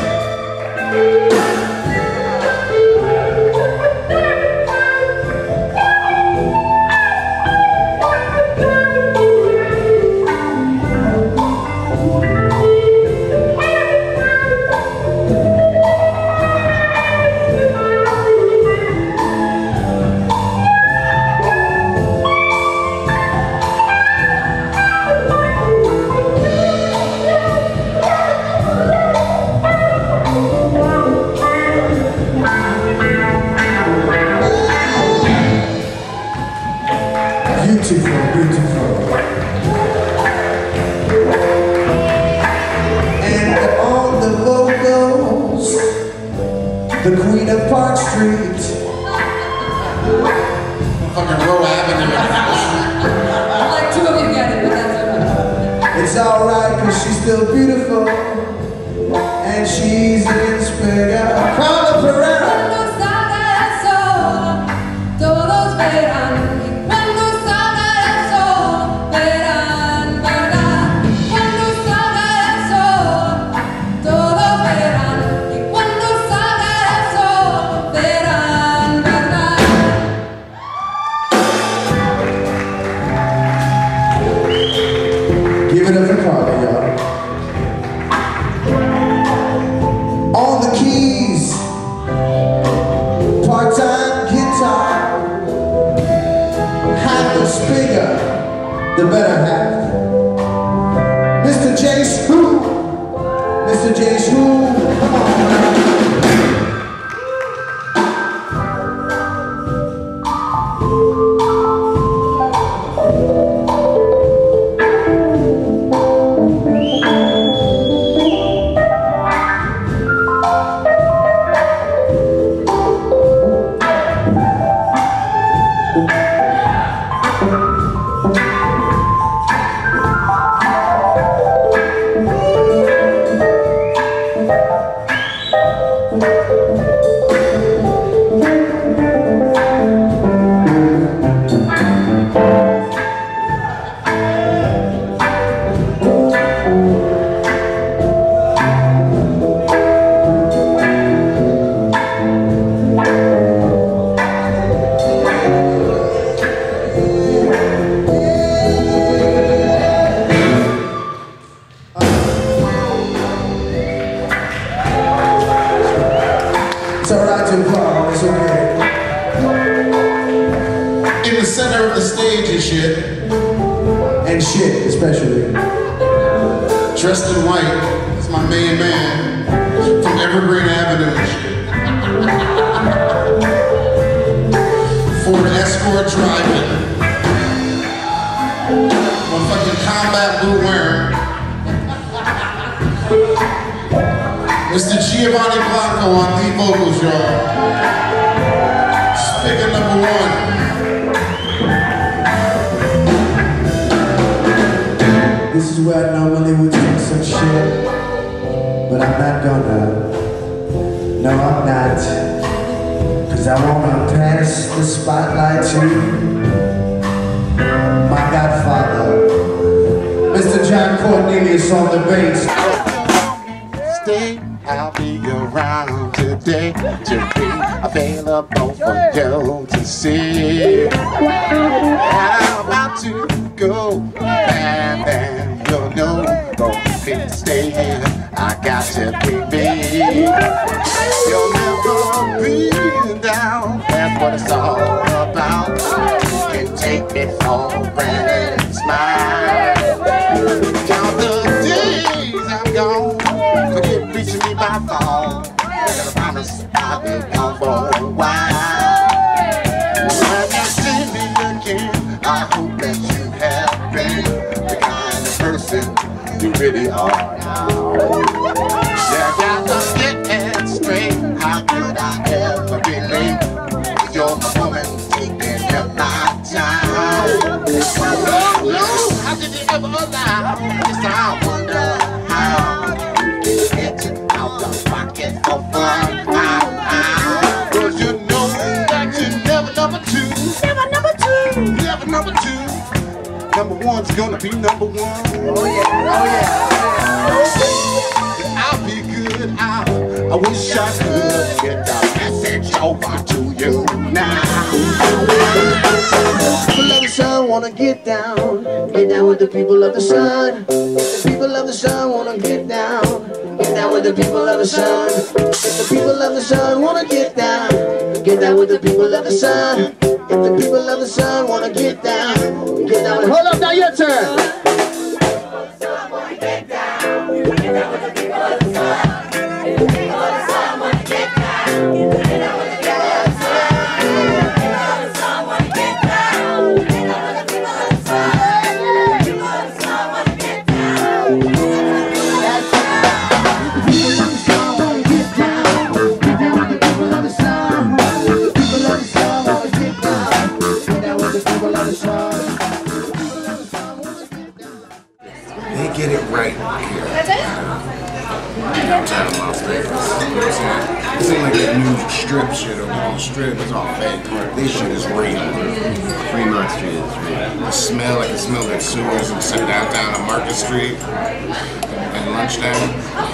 Beautiful, beautiful. And on the vocals, the Queen of Park Street. Fucking Row Avenue. Like two of you get it, but that's okay. It's alright, cause she's still beautiful. And she's in Spiga. Carla Pereira. Todos verán, y cuando salga el sol, verán, ¿verdad? Cuando salga el sol, todos verán, y cuando salga el sol, verán, ¿verdad? Give it up for Carla, y'all. On the keys, part-time guitar. Spiga, the better half. Mr. Jace Who? Mr. Jace Who? Come on. It's alright to fall, it's okay. In the center of the stage is shit. And shit, especially. Dressed in white, it's my main man from Evergreen Avenue and shit. Ford Escort driving. One fucking combat boot wearing. Mr. Giovanni Blanco on lead vocals, y'all. Spiga #1. This is where I normally would talk some shit, but I'm not gonna. No, I'm not. Cause I wanna pass the spotlight to my godfather, Mr. John Cornelius on the bass. Stay, I'll be around today to be available for you to see. I'm about to go, and then you'll know. Don't stay here, I got to be me. You'll never be down, that's what it's all about. You can take me for granted and smile. Count the days I'm gone. Forget reaching me by phone. I promise I'll be gone for a while. When you see me again, I hope that you have been the kind of person you really are now. You got to get it straight. How could I ever be late? You're the woman taking up my time. Oh, how did you ever allow? Yes, I wonder how. Out of pocket for fun. Cause you know that you're never number two. Never number two. Never number two. Number one's gonna be number one. Oh yeah, oh yeah. I wish I could get the message over to you now. People of the sun wanna get down with the people of the sun. If the people of the sun wanna get down with the people of the sun. If the people of the sun wanna get down with the people of the sun. If the people of the sun wanna get down with. Hold up, now your turn. They get it right here. That's it? Downtown Las Vegas. You know what I'm saying? This ain't like that new strip shit or all strip. It's all fake. This shit is real. Fremont Street is real. I smell like sewers and sit downtown on Market Street at lunchtime.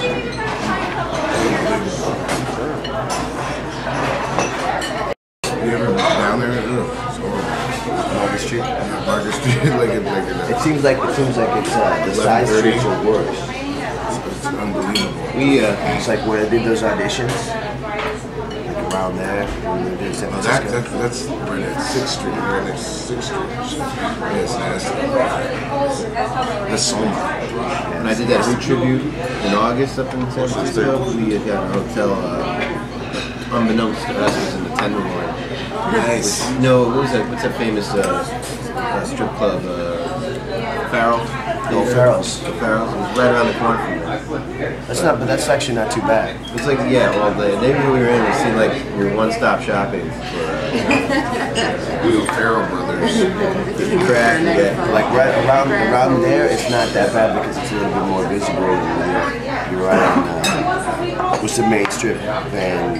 You ever been down there? It's horrible. Market Street? Market Street, It seems like it's the side streets are worse. It's unbelievable. It's like when I did those auditions, like around there, when we did San Francisco. That's right at 6th Street, right next to 6th Street. Yes, that's so much. When I did that Who tribute in August up in San Francisco, we had got a hotel, unbeknownst to us, was in the Tenderloin. Nice. No, what was that? What's that famous strip club? Farrell? No, Farrell's. The Farrell's. It was right around the corner from there. But that's actually not too bad. It's like, yeah, well, the neighborhood we were in, it seemed like we were one-stop shopping for Will Farrell brothers. Crack, yeah. Like right around there, it's not that bad because it's a little bit more visible. You're right on what's the main strip? Van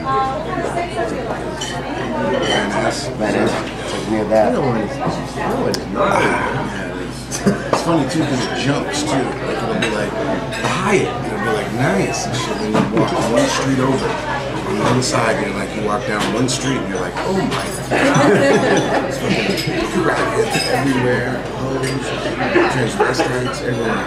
Ness. It's like near that. It's funny too because it jumps too. Like it'll be like Hyatt, it'll be like nice and shit. Then you walk one street over on the other side, and like you walk down one street and you're like, oh my god. It's fucking crackheads everywhere, hoes, transvestites, everywhere.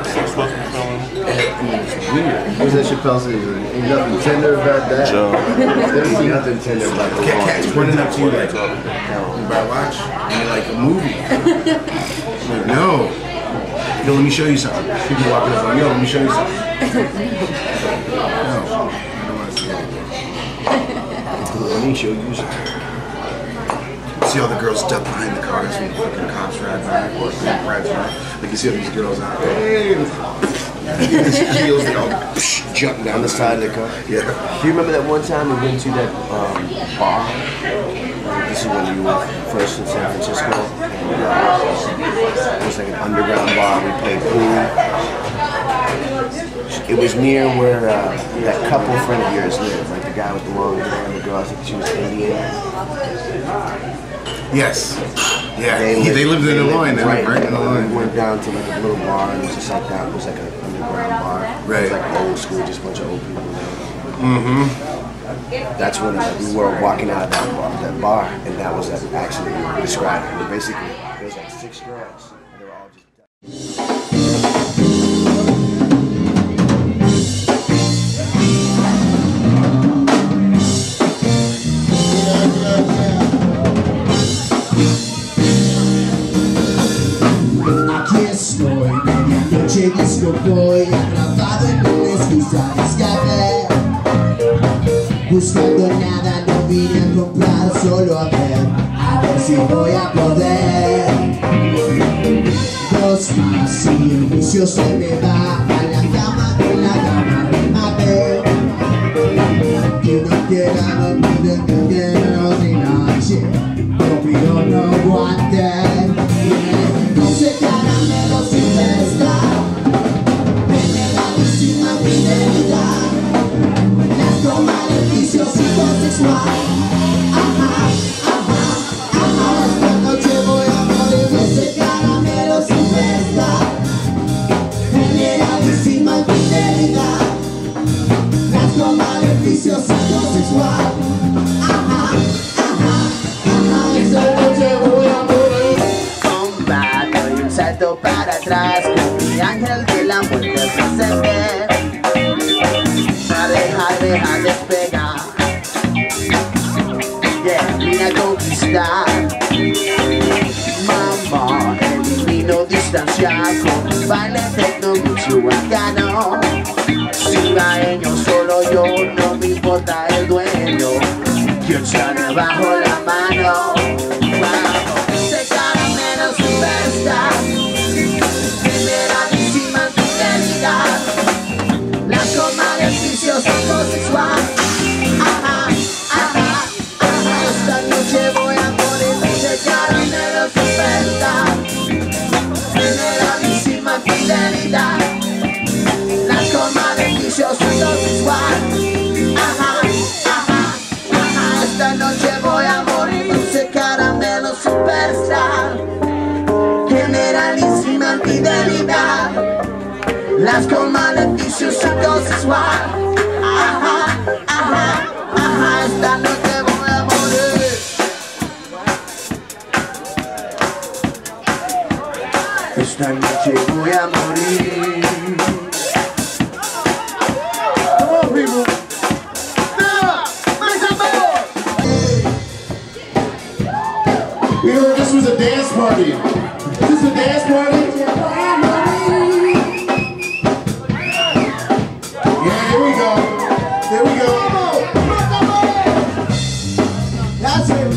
It's weird. What was that Chappelle say? Ain't nothing tender about that. There's nothing tender about the Cats running up to you like, you better watch, and you're like a movie. I'm like, no. Yo, let me show you something. People walking up like, yo, let me show you something. No, I don't want to see anything. Let me show you something. See all the girls duck behind the cars when the fucking cops drive by, or the rats by. Like you see all these girls out there. These heels, they all jump down on the side of the car. Yeah. Do you remember that one time we went to that bar? This is when you were first in San Francisco. And, it was like an underground bar. We played pool. It was near where that couple friend of yours lived, like the guy with the long hair and the girl. I think she was Indian. Yes. Yeah. They lived in the line. They lived right in the line. We went down to like a little bar, and it was just like that. It was like an underground bar. Right. It was like old school, just a bunch of old people there. Mm-hmm. That's when we were walking out of that bar, and that was actually described. And basically, there was like 6 girls, and they were all just. Aquí estoy, medianoche disco voy, atrapado en una excusa de escape. Buscando nada, no vine a comprar, solo a ver si voy a poder. 2 más y el vicio se me va a la cama con la gama de mate. Que no quiera dormir, no quiero de noche, no pido no aguante. Dulce caramelo sin mezcla, veneradísima fidelidad. Las tomas del vicio psicosexual. Ajá, ajá, ajá. Esta noche voy a morir. Dulce caramelo sin mezcla, veneradísima fidelidad. Las tomas del vicio. viciosito sexual. Ajá, ajá, ajá, esta noche voy a morir. Bomba, doy un salto para atrás, mi ángel de la muerte presenté. Deja despegar. Yeah, vine a conquistar. Mamá, elimino distancia con un baile tecno mucho bacano. Cibaeño, solo yo, no me importa el dueño. Yo sale bajo la mano. Ese caramelo superstar, generalísima fidelidad. Las comas del vicioso sexual. Ajá, ajá, ajá. Esta noche voy a morir de caramelo superstar. Generalísima fidelidad. Las comas del vicioso sexual. Ajá, ajá, ajá. Esta noche voy a morir de caramelo superstar. Generalísima fidelidad. Las con maleficios sexual. Ajá, ajá, ajá. Esta noche voy a morir. Esta noche voy a morir. Come on, people. Make some noise. We heard this was a dance party. Is this a dance party? Here we go. That's it.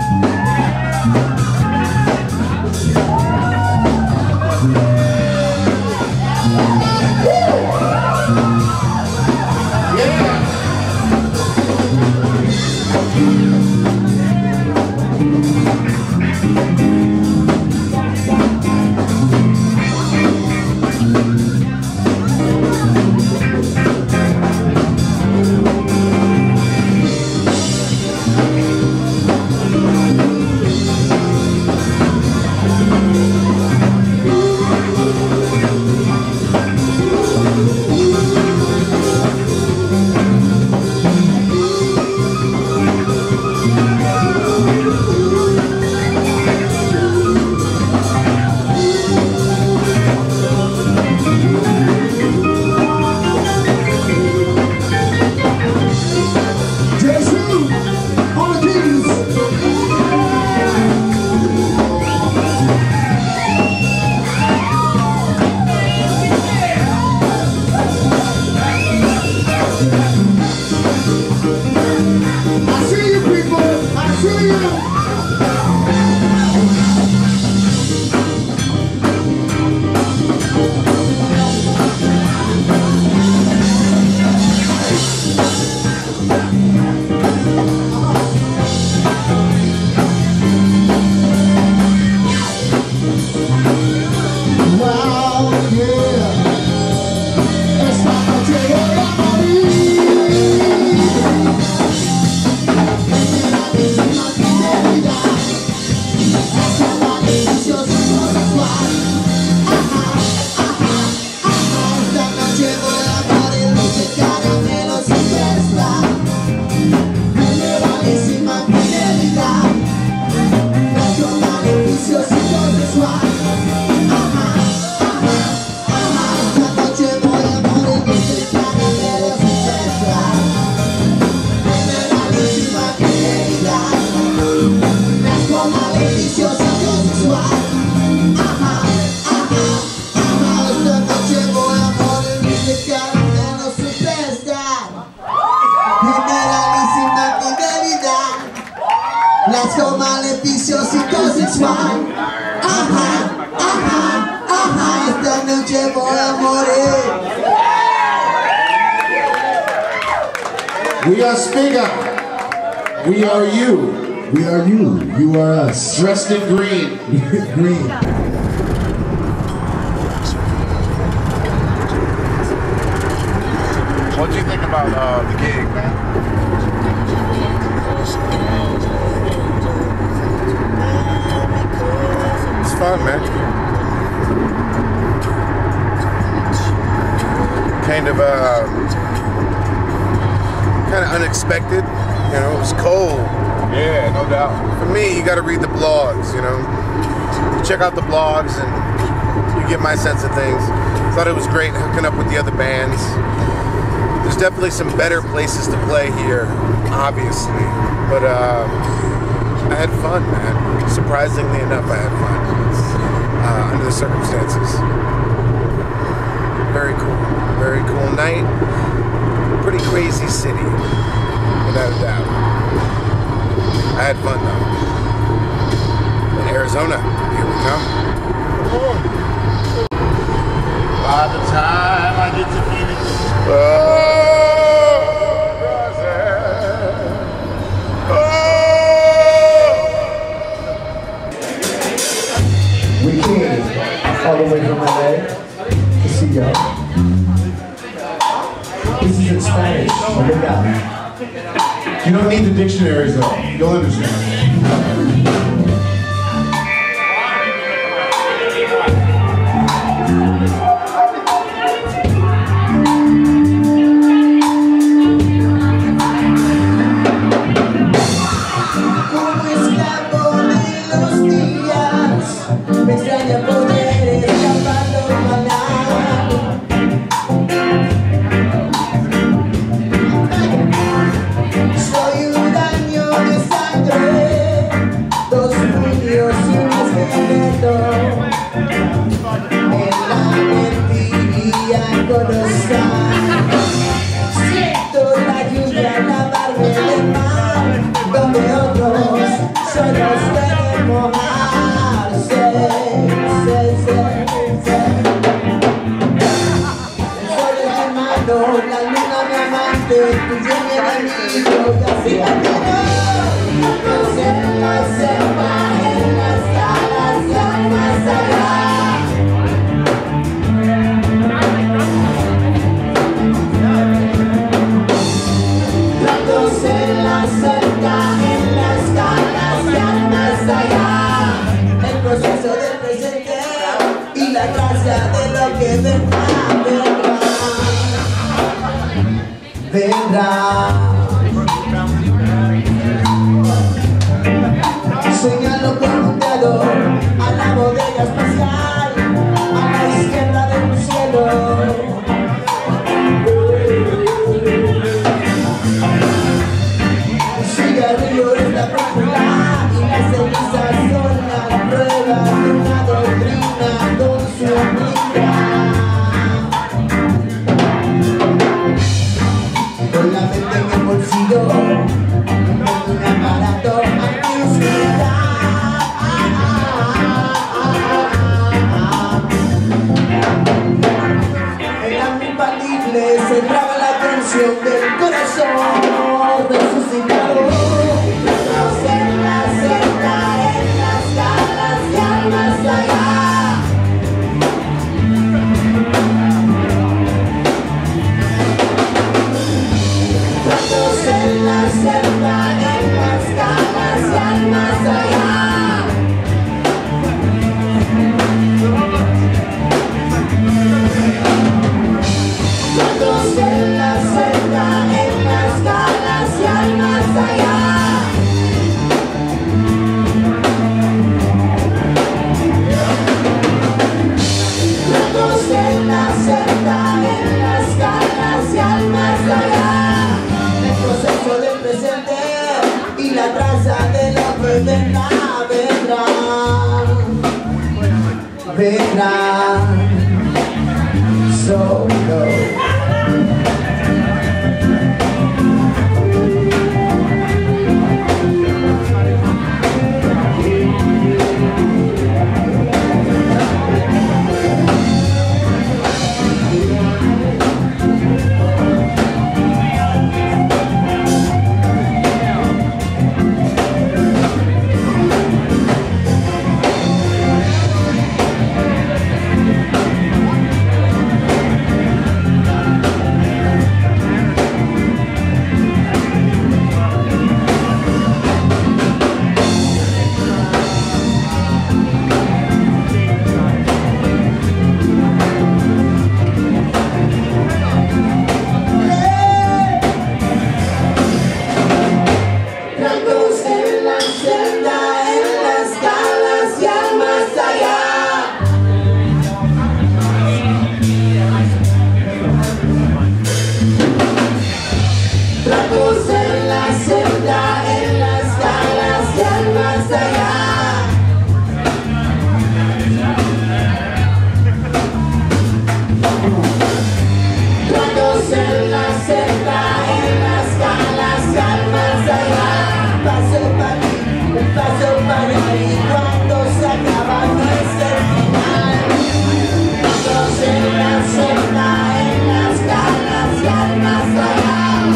Let's go, maleficios y sexual. Ajá, ajá, ajá. Esta noche voy a morir. We are Spiga. We are you. We are you. You are us. Dressed in green. Green. What do you think about the gig, man? It's fun, man. Kind of of unexpected. You know, it was cold. Yeah, no doubt. For me, you got to read the blogs. You know, you check out the blogs and you get my sense of things. Thought it was great hooking up with the other bands. There's definitely some better places to play here, obviously, but I had fun, man. Surprisingly enough, I had fun under the circumstances. Very cool night. Pretty crazy city, without a doubt. I had fun though. In Arizona, here we come. By the time I get to Phoenix, We came all the way from LA to see y'all. This is in Spanish, so look out. You don't need the dictionaries though. You'll understand. Señalo con un dedo a la bodega espacial, a la izquierda del cielo. Cigarrillo es la brújula y las cenizas son las pruebas de una doctrina con su amiga. Con la mente en el bolsillo, con un aparato antiusual. Se traba la tensión del corazón resucitado. En la celda, en las galaxias más allá. Todos en la celda, en las galaxias más allá. Todos en la celda, en las galaxias más allá. Todos en la celda, en las galaxias más allá. El proceso del presente y la traza de lo que vendrá, vendrá. So no. Cuerpos en la celda, en las galas del más allá. Cuerpos en la celda, en las galas del más allá. Paso para ti, paso para ti. Cuando se acaba no es el final. Cuerpos en la celda, en las galas del más allá.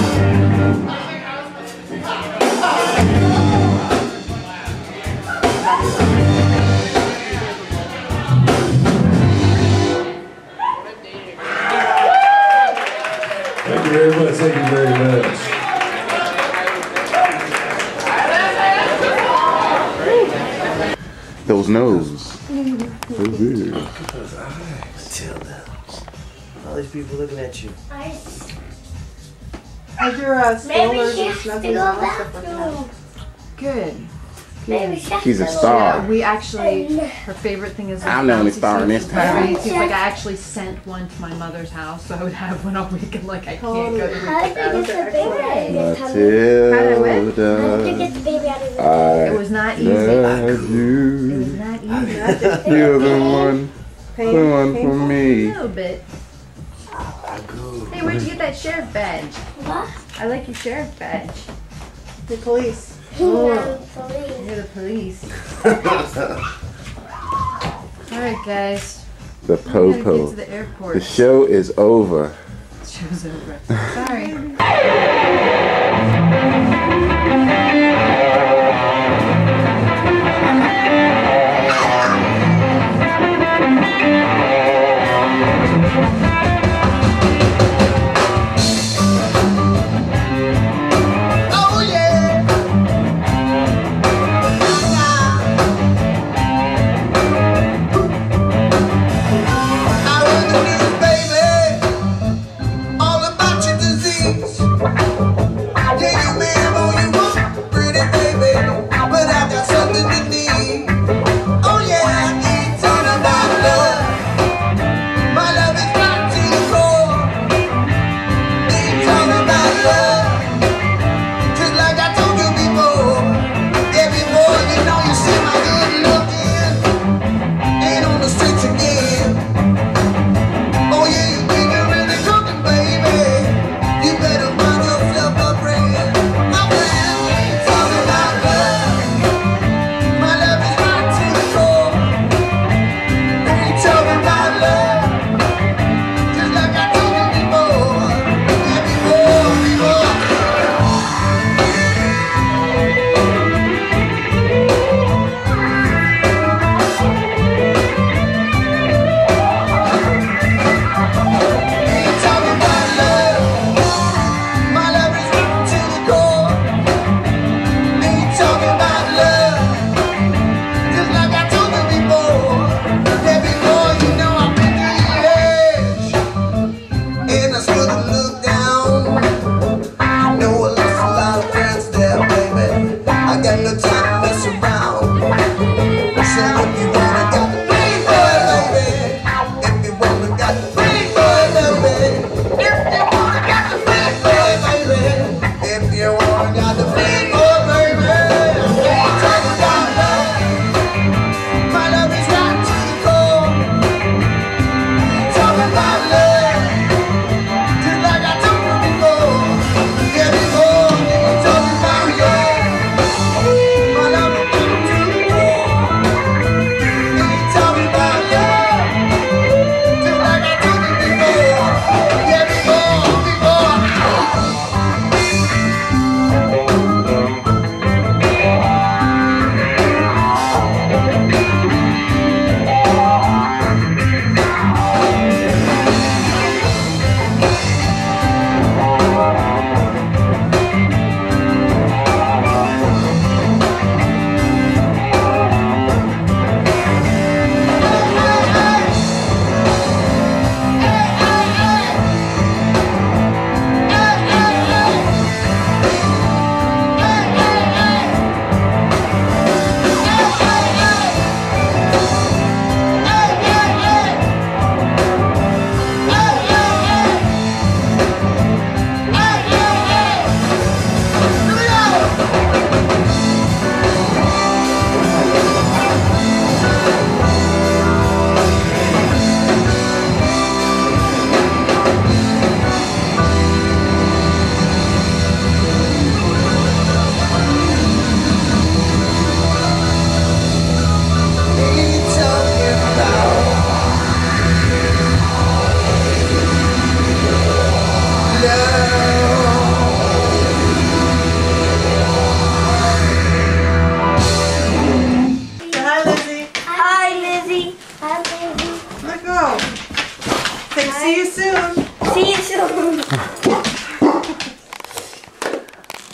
Thank you very much. Thank you very much. Those nose. Matilda. All these people looking at you. How's your Maybe strollers she and has to snuggies go and all back stuff working out? to. Good. Maybe she has She's to a go star. Yeah, we actually, her favorite thing is I'm the only star in this town. She's like, I actually sent one to my mother's house, so I would have one all weekend. Like, I can't go to How did you get the baby out of this? Matilda, How did you get the baby out of this? I It was not easy. love It you. was not easy. You're the one for A me. little bit. Hey, where'd you get that sheriff badge? What? I like your sheriff badge. The police. Oh, Police. you're the police. Alright, guys. The We gotta get po-po. to the airport. The show is over. Show's over. Sorry. Oh yeah. I read the news, baby, all about your disease.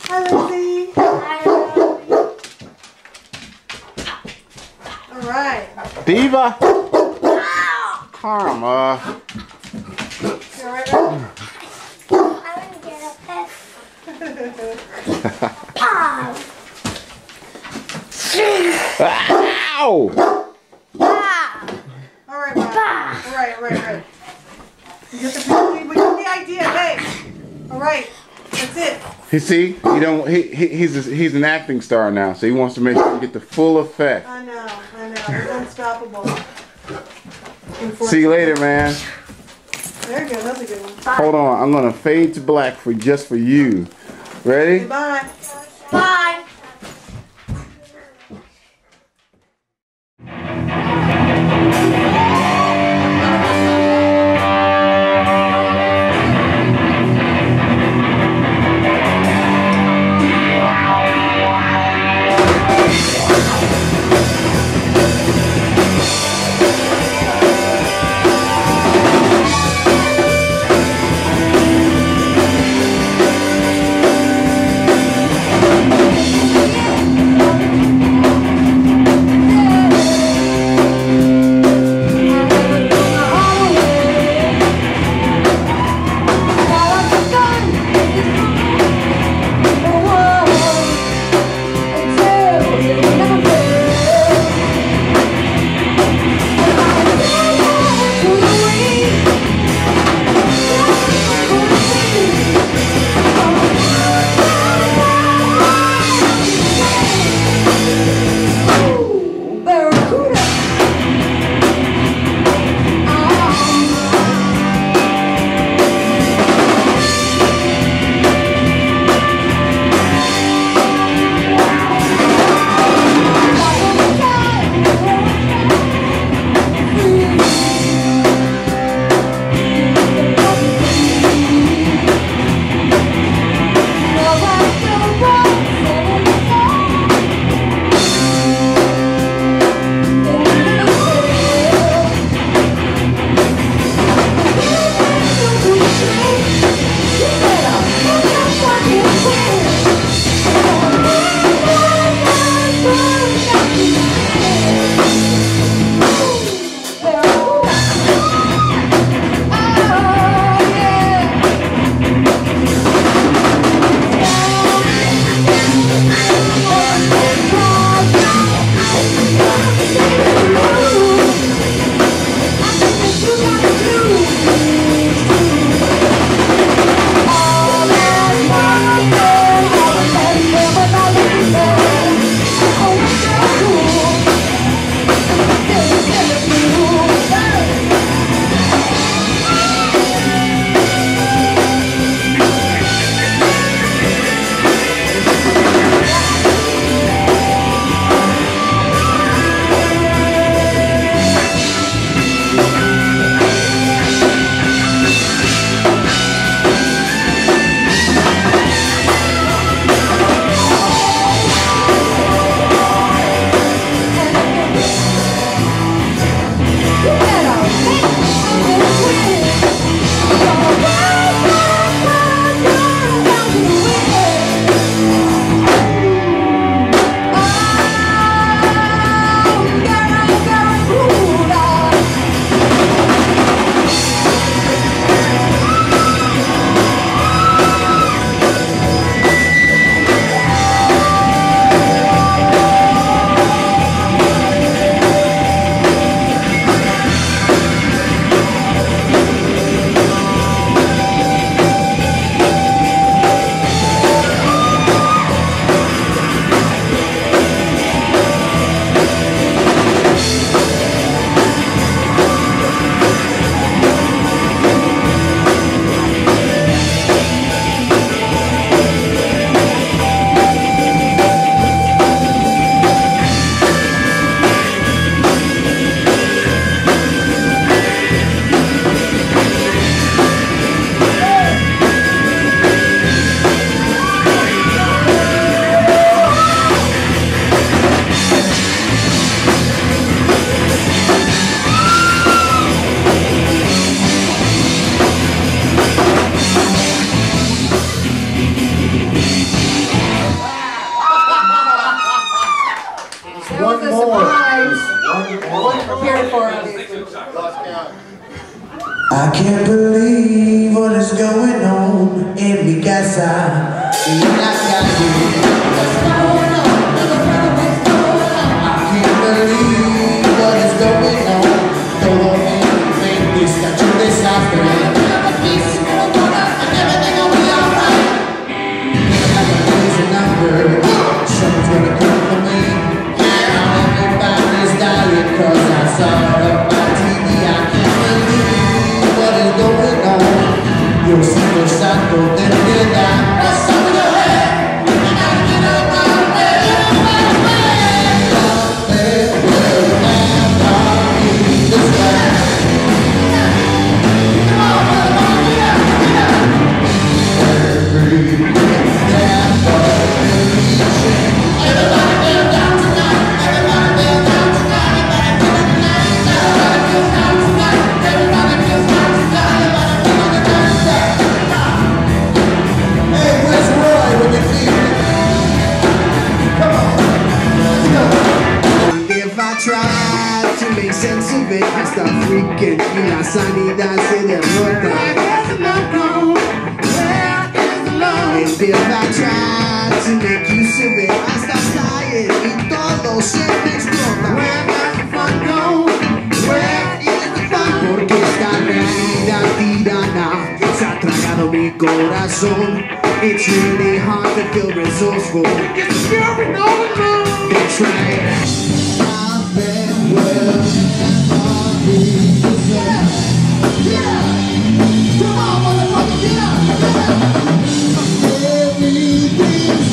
Hi, Lizzie. All right. Diva. Karma. You all right, Red? Ow! All right, Bob. All right. We get the idea, hey. All right, that's it. You see, he's an acting star now, so he wants to make sure you get the full effect. I know. He's unstoppable. See you later, man. There you go, that's a good one. Hold on, I'm gonna fade to black just for you. Ready? Bye. Bye. I can't believe what is going on in mi casa y en la calle. I can't believe what is going on. Todo en mi mente está hecho un desastre. Someone's gonna come for me. Everybody's dying cause I saw it on my TV. I can't believe what is going on. Yo sigo santo de piedad. What's up with your head? I gotta get up out of bed. Nothing will ever be the same. Come on, motherfucker, get up, get up. Everything's there for a reason. Everybody feel down tonight. Everybody feel down tonight. Everybody feels down tonight. Everybody feels down tonight. Everybody feels down tonight. Hey, where's Roy when you feel it? Come on, let's go. And if I try to make sense of it, I start freaking. Y la sanidad se derrota. Where's the love gone? Where is the love? And if I try to make use of it, I start sighing y todo se me explota. Where does the fun go? Where is the fun? Porque esta realidad tirana se ha tragado mi corazón. It's really hard to feel resourceful. It's the fury no alone. They try. I've been well. Yeah. Come on, motherfucker, get up. Everything's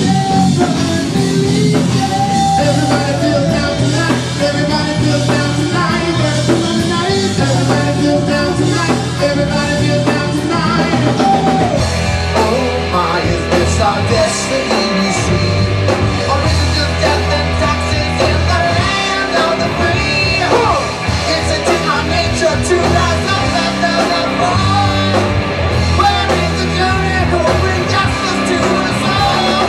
everybody feels down tonight. Everybody feels down tonight. Everybody feels down tonight. Everybody feels down tonight. Oh my, is this our destiny we see? Or is it just death and taxes in the land of the free? It's in our nature to rise up and down and fall. Where is the jury who will bring justice to us all?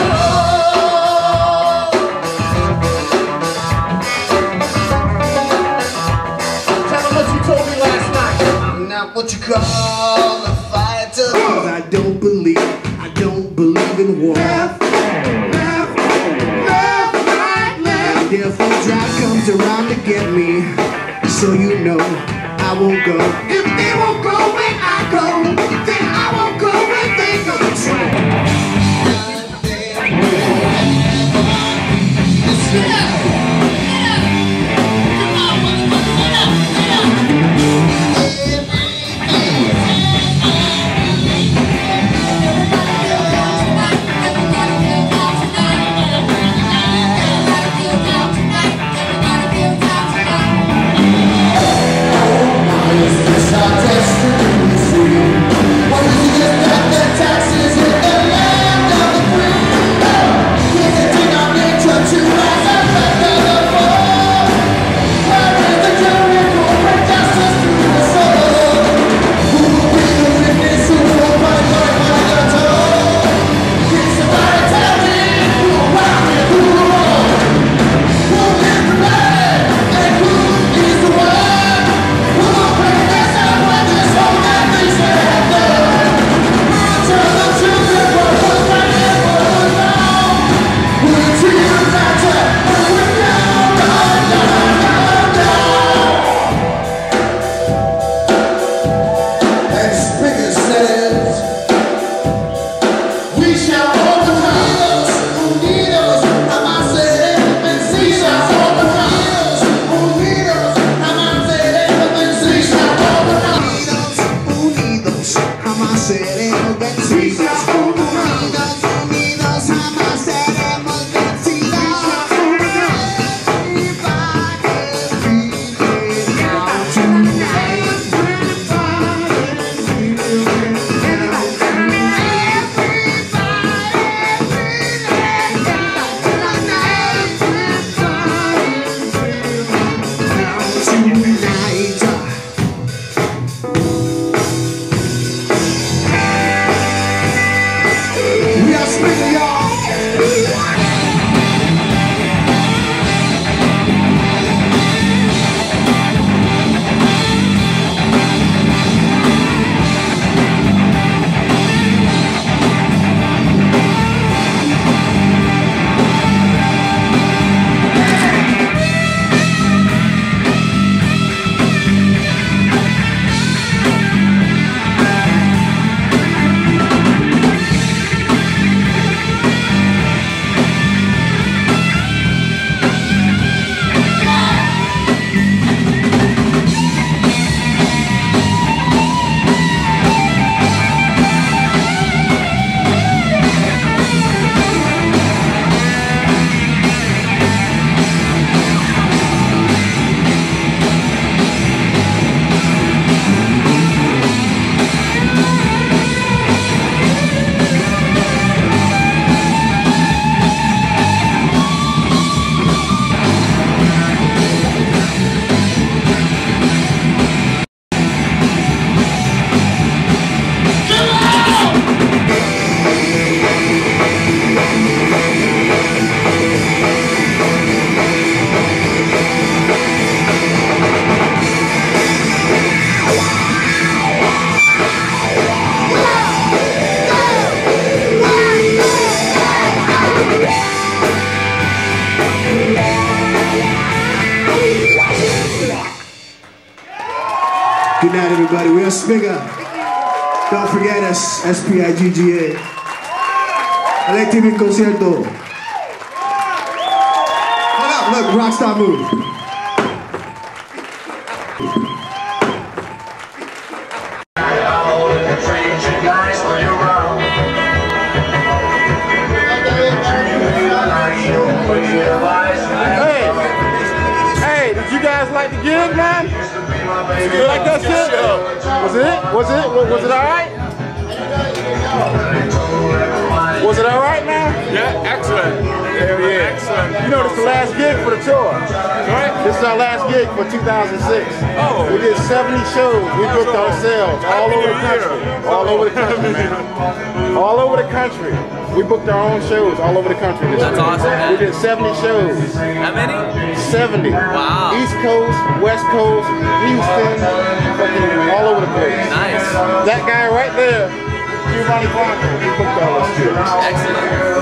Tell them what you told me last night. I'm not what you call a fighter. Cause I don't believe in war. Left, right, left. And if a drive comes around to get me, so you know I won't go. If they won't go when I go, then I won't go when they go. This Good night, everybody. We are Spigga. Don't forget us, SPIGGA. Elective Concierto. Hold up, look, Rockstar move. Hey, did you guys like the gig, man? You like that shit? Was it alright? Was it alright, man? Yeah, excellent. Hell yeah. Excellent. You know, this is the last gig for the tour. Right? This is our last gig for 2006. Oh. We did 70 shows. We booked ourselves all over the country. All over the country, man. All over the country. We booked our own shows all over the country. That's awesome, man. We did 70 shows. How many? 70. Wow. East Coast, West Coast, Houston, fucking all over the place. Nice. That guy right there, Giovanni Blanco, he booked all those shows. Excellent.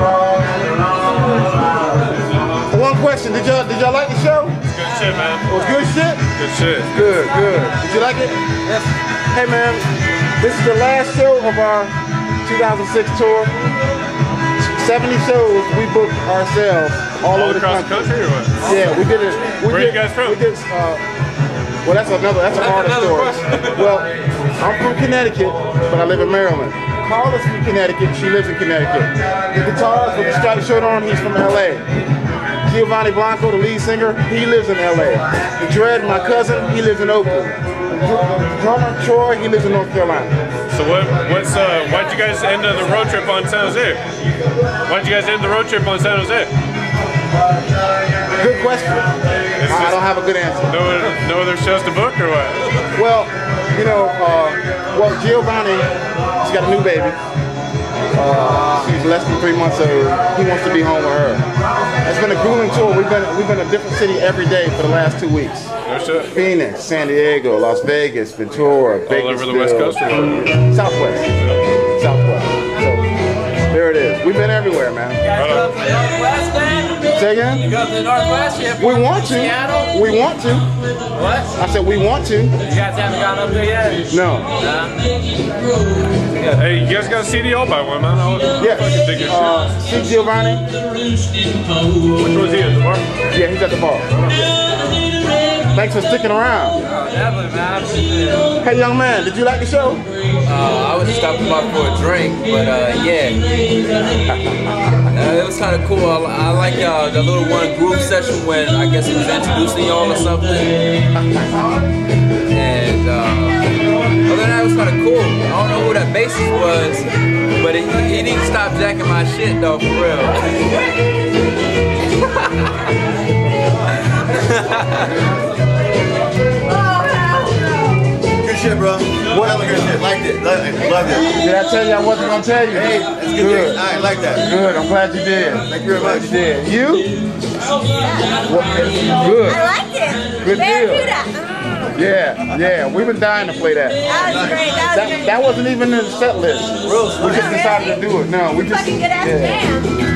One question, did y'all like the show? Good shit, man. It was good shit? Good shit. Good. Did you like it? Yes. Hey man, this is the last show of our 2006 tour. 70 shows we booked ourselves all over the across country. the country or what? Yeah, we did it. Where are you guys from? We did, well, that's an harder story. Well, I'm from Connecticut, but I live in Maryland. Carla's from Connecticut, she lives in Connecticut. The guitarist with the striped shirt on, he's from LA. Giovanni Blanco, the lead singer, he lives in LA. The Dread, my cousin, he lives in Oakland. The drummer, Troy, he lives in North Carolina. So why'd you guys end the road trip on San Jose? Why'd you guys end the road trip on San Jose? Good question. I don't have a good answer. No other shows to book or what? Well, you know, Giovanni, she's got a new baby. She's less than 3 months old. He wants to be home with her. It's been a grueling tour. We've been in a different city every day for the last 2 weeks. No shit. Phoenix, San Diego, Las Vegas, Ventura, all over the West Coast. Southwest. So there it is. We've been everywhere, man. You guys go up to the Northwest, man? Say again? You go to the Northwest? You We want to. Seattle? We want to. What? I said we want to. You guys haven't gone up there yet? No. Hey, you guys got a CD? I'll buy one, man. Yes. See Giovanni? Which one's he at the bar? Yeah, he's at the bar. Thanks for sticking around. Definitely, man. Hey, young man, did you like the show? I was just stopping by for a drink, but yeah. It was kind of cool. I like the little one group session when I guess he was introducing y'all or something. And other than that, it was kind of cool. I don't know who that bassist was, but he didn't stop jacking my shit though, for real. Good shit, bro. What? Good shit. Liked it. Loved it. Did I tell you I wasn't going to tell you? Hey, that's good. I like that. Good. I'm glad you did. Thank you very much. You did. You? Good. I liked it. Good deal. Barracuda. Yeah. We've been dying to play that. That was great. That was great. That wasn't even in the set list. We just decided to do it. No, we just. Fucking good ass band.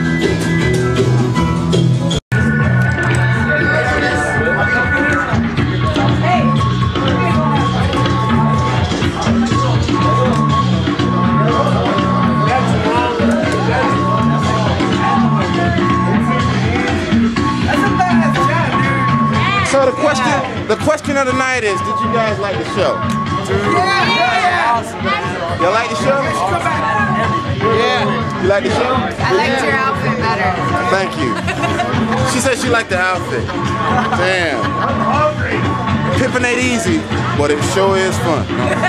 So the question of the night is, did you guys like the show? Y'all like the show? Yeah. You like the show? I liked your outfit better. Thank you. She said she liked the outfit. Damn. Pimping ain't easy, but it sure is fun.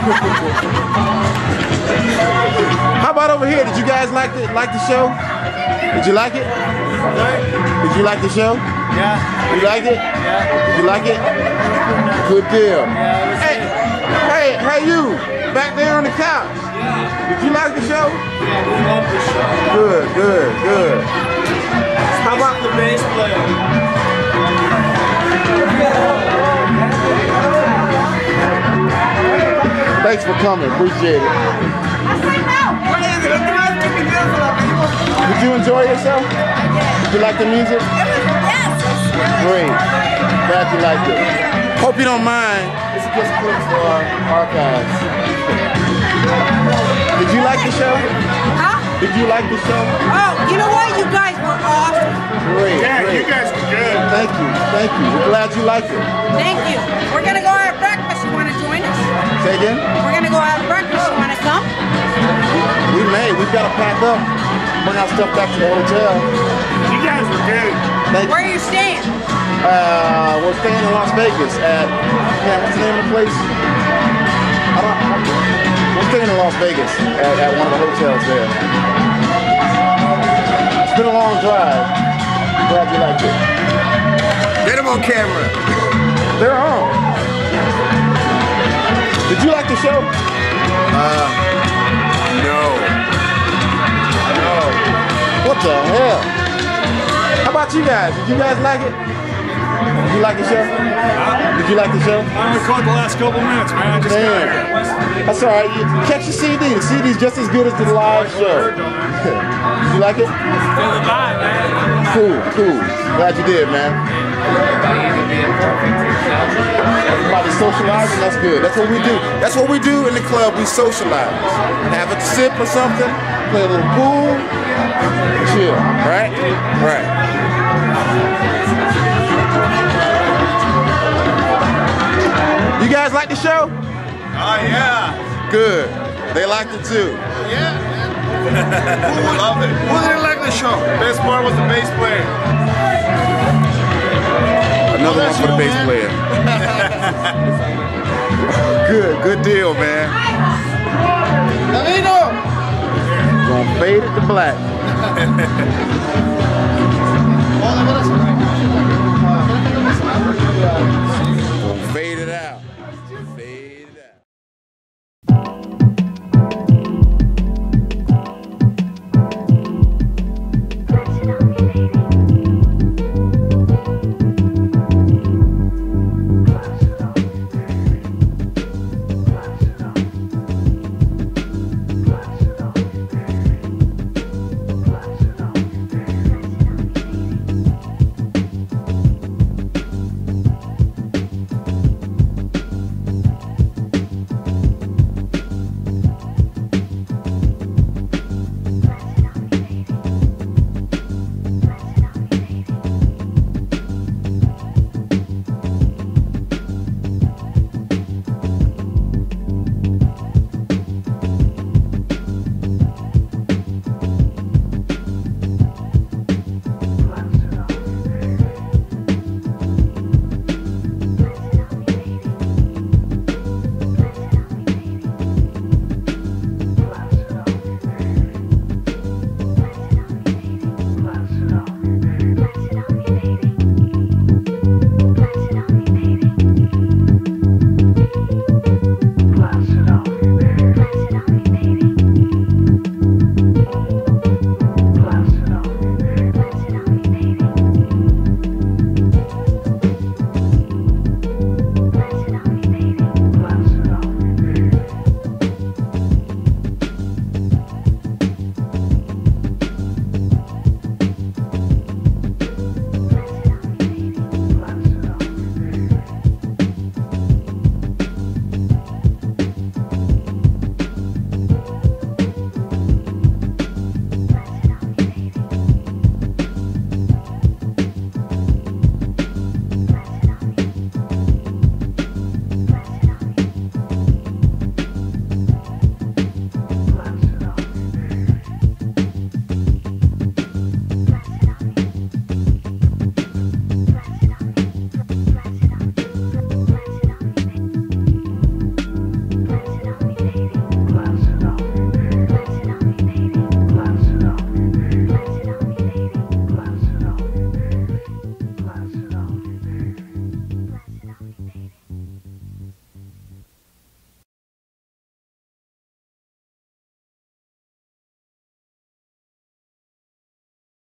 How about over here? Did you guys like the show? Did you like it? Did you like the show? Yeah. You liked it? Yeah. You like it? Good deal. Hey, you back there on the couch. Did you like the show? Good, good, good. How about the bass player? Thanks for coming. Appreciate it. Did you enjoy yourself? Did you like the music? Yes. Great. Glad you liked it. Hope you don't mind. This is just clips for our archives. Did you like the show? Huh? Did you like the show? Oh, you know what? You guys were awesome. Great. Yeah, great. you guys were good. Thank you. Thank you. We're glad you liked it. Thank you. We're gonna go have breakfast. You wanna join us? Say again? We're gonna go have breakfast. You wanna come? We may. We've got to pack up. Bring our stuff back to the hotel. You guys were good. Thank Where are you. you staying? We're staying in Las Vegas at, what's the name of the place? We're staying in Las Vegas at one of the hotels there. It's been a long drive. Glad you liked it. Get them on camera. They're on. Did you like the show? No. What the hell? How about you guys? Did you guys like it? Did you like the show? Did you like the show? I only caught the last couple minutes, man. I just got here. That's all right. You catch the CD. The CD's just as good as the live show. Did you like it? Cool, cool. Glad you did, man. Everybody socializing, that's good. That's what we do. That's what we do in the club. We socialize. Have a sip or something, play a little pool, chill, right? Right. You guys like the show? Oh, yeah. Good. They liked it too. Yeah. Love it. Who didn't like the show? Best part was the bass player. Another one for the bass player. Good deal, man. Gonna fade it to black.